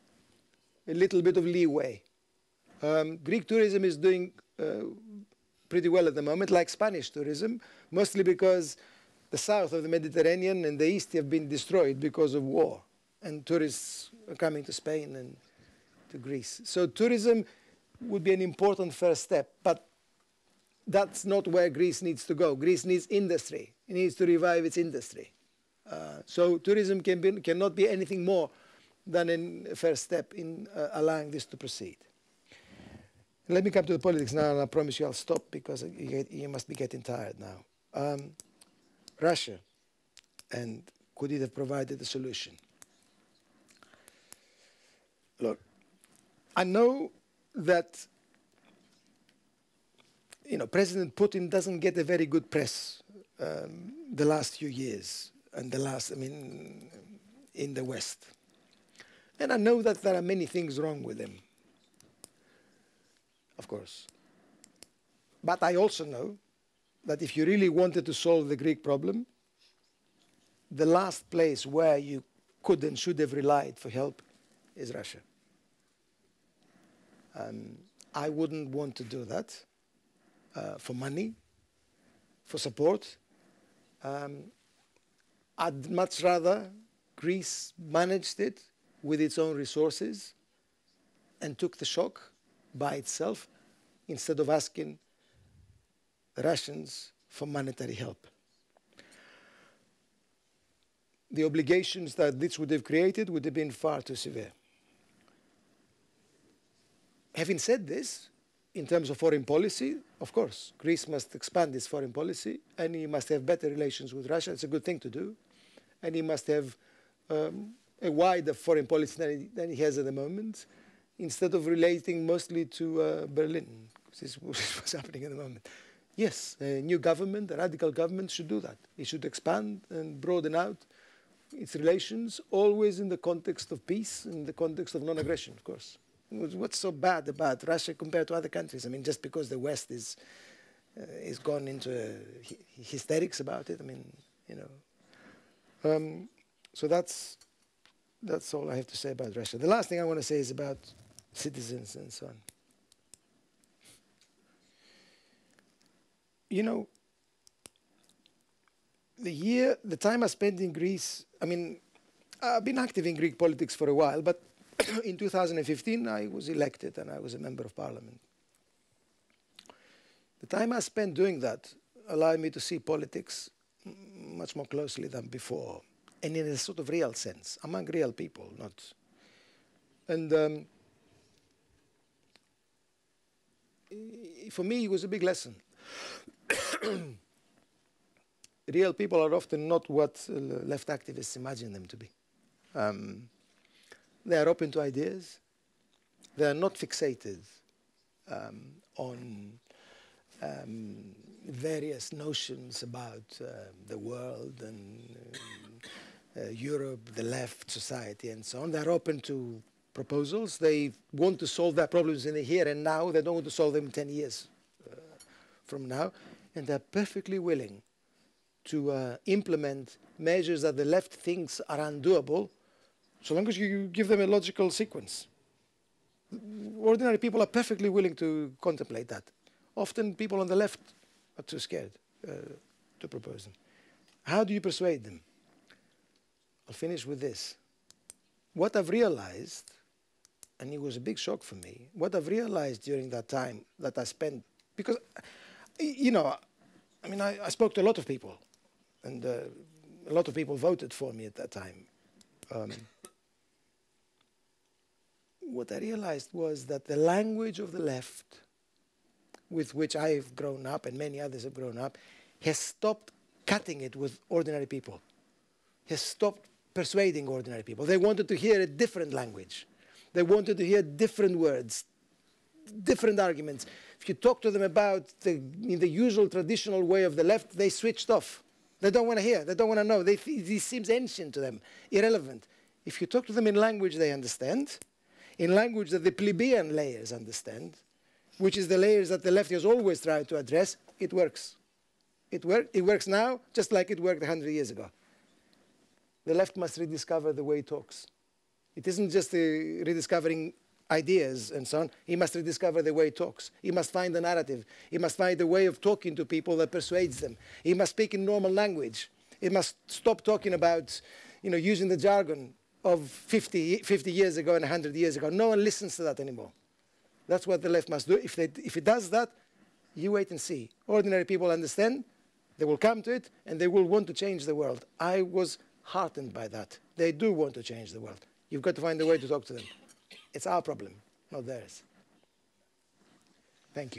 leeway. Greek tourism is doing pretty well at the moment, like Spanish tourism, mostly because the south of the Mediterranean and the east have been destroyed because of war, and tourists are coming to Spain and to Greece. So tourism would be an important first step, but that's not where Greece needs to go. Greece needs industry. It needs to revive its industry. So tourism cannot be anything more than a first step in allowing this to proceed. Let me come to the politics now, and I promise you I'll stop because you must be getting tired now. Russia, and could it have provided a solution? Look, I know that President Putin doesn't get a very good press the last few years, and in the West. And I know that there are many things wrong with him, of course. But I also know that if you really wanted to solve the Greek problem, the last place where you could and should have relied for help is Russia. I wouldn't want to do that for money, for support. I'd much rather Greece managed it with its own resources and took the shock by itself instead of asking the Russians for monetary help. The obligations that this would have created would have been far too severe. Having said this, in terms of foreign policy, of course, Greece must expand its foreign policy, and he must have better relations with Russia. It's a good thing to do. And he must have a wider foreign policy than he has at the moment, instead of relating mostly to Berlin, which is what's happening at the moment. Yes, a new government, a radical government, should do that. It should expand and broaden out its relations, always in the context of peace, in the context of non-aggression, of course. What's so bad about Russia compared to other countries? I mean, just because the West is gone into hysterics about it. I mean, so that's all I have to say about Russia. The last thing I want to say is about citizens and so on. The time I spent in Greece, I mean, I've been active in Greek politics for a while, but in 2015 I was elected and I was a member of parliament. The time I spent doing that allowed me to see politics much more closely than before, and in a sort of real sense, among real people, not. And for me, it was a big lesson. Real people are often not what left activists imagine them to be. They are open to ideas. They are not fixated on various notions about the world and Europe, the left, society, and so on. They're open to proposals. They want to solve their problems in the here and now. They don't want to solve them 10 years from now. And they're perfectly willing to implement measures that the left thinks are undoable, so long as you give them a logical sequence. Ordinary people are perfectly willing to contemplate that. Often people on the left are too scared to propose them. How do you persuade them? I'll finish with this. What I've realized, and it was a big shock for me, what I've realized during that time that I spent, because, you know, I mean, I spoke to a lot of people, and a lot of people voted for me at that time. What I realized was that the language of the left, with which I've grown up and many others have grown up, has stopped cutting it with ordinary people, has stopped persuading ordinary people. They wanted to hear a different language. They wanted to hear different words, different arguments. If you talk to them about in the usual traditional way of the left, they switched off. They don't want to hear. They don't want to know. This seems ancient to them, irrelevant. If you talk to them in language they understand, in language that the plebeian layers understand, which is the layers that the left has always tried to address, it works. It works now just like it worked 100 years ago. The left must rediscover the way it talks. It isn't just rediscovering ideas and so on. He must rediscover the way it talks. He must find a narrative. He must find a way of talking to people that persuades them. He must speak in normal language. He must stop talking about, you know, using the jargon of 50 years ago and 100 years ago. No one listens to that anymore. That's what the left must do. If it does that, you wait and see. Ordinary people understand. They will come to it, and they will want to change the world. I was heartened by that. They do want to change the world. You've got to find a way to talk to them. It's our problem, not theirs. Thank you.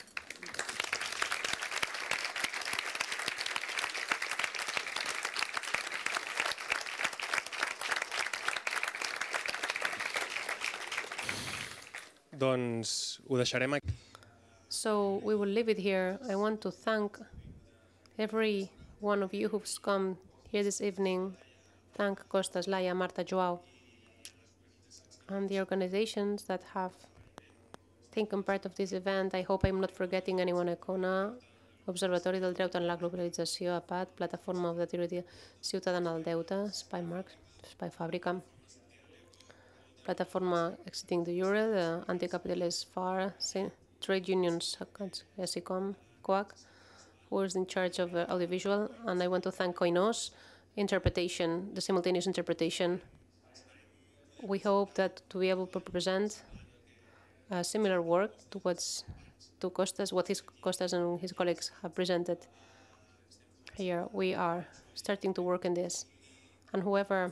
Doncs ho deixarem aquí. So we will leave it here. I want to thank every one of you who's come here this evening. Thank Costas, Laia, Marta, Joao, and the organizations that have taken part of this event. I hope I'm not forgetting anyone. Econa, Observatori del Deute en la Globalització, APAT, Plataforma de Teoria Ciutadana del Deute, Spy Marks, Spy Fàbrica, Plataforma Exiting the Euro, the Anti-Capitalist FAR, Trade Unions, ESICOM, COAC, who is in charge of audiovisual, and I want to thank Koinos, interpretation, the simultaneous interpretation. We hope that to be able to present similar work to Costas, what Costas and his colleagues have presented here. We are starting to work on this, and whoever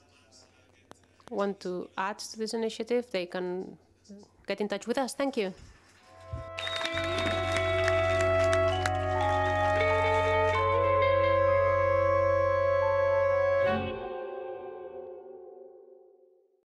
want to add to this initiative, they can get in touch with us. Thank you.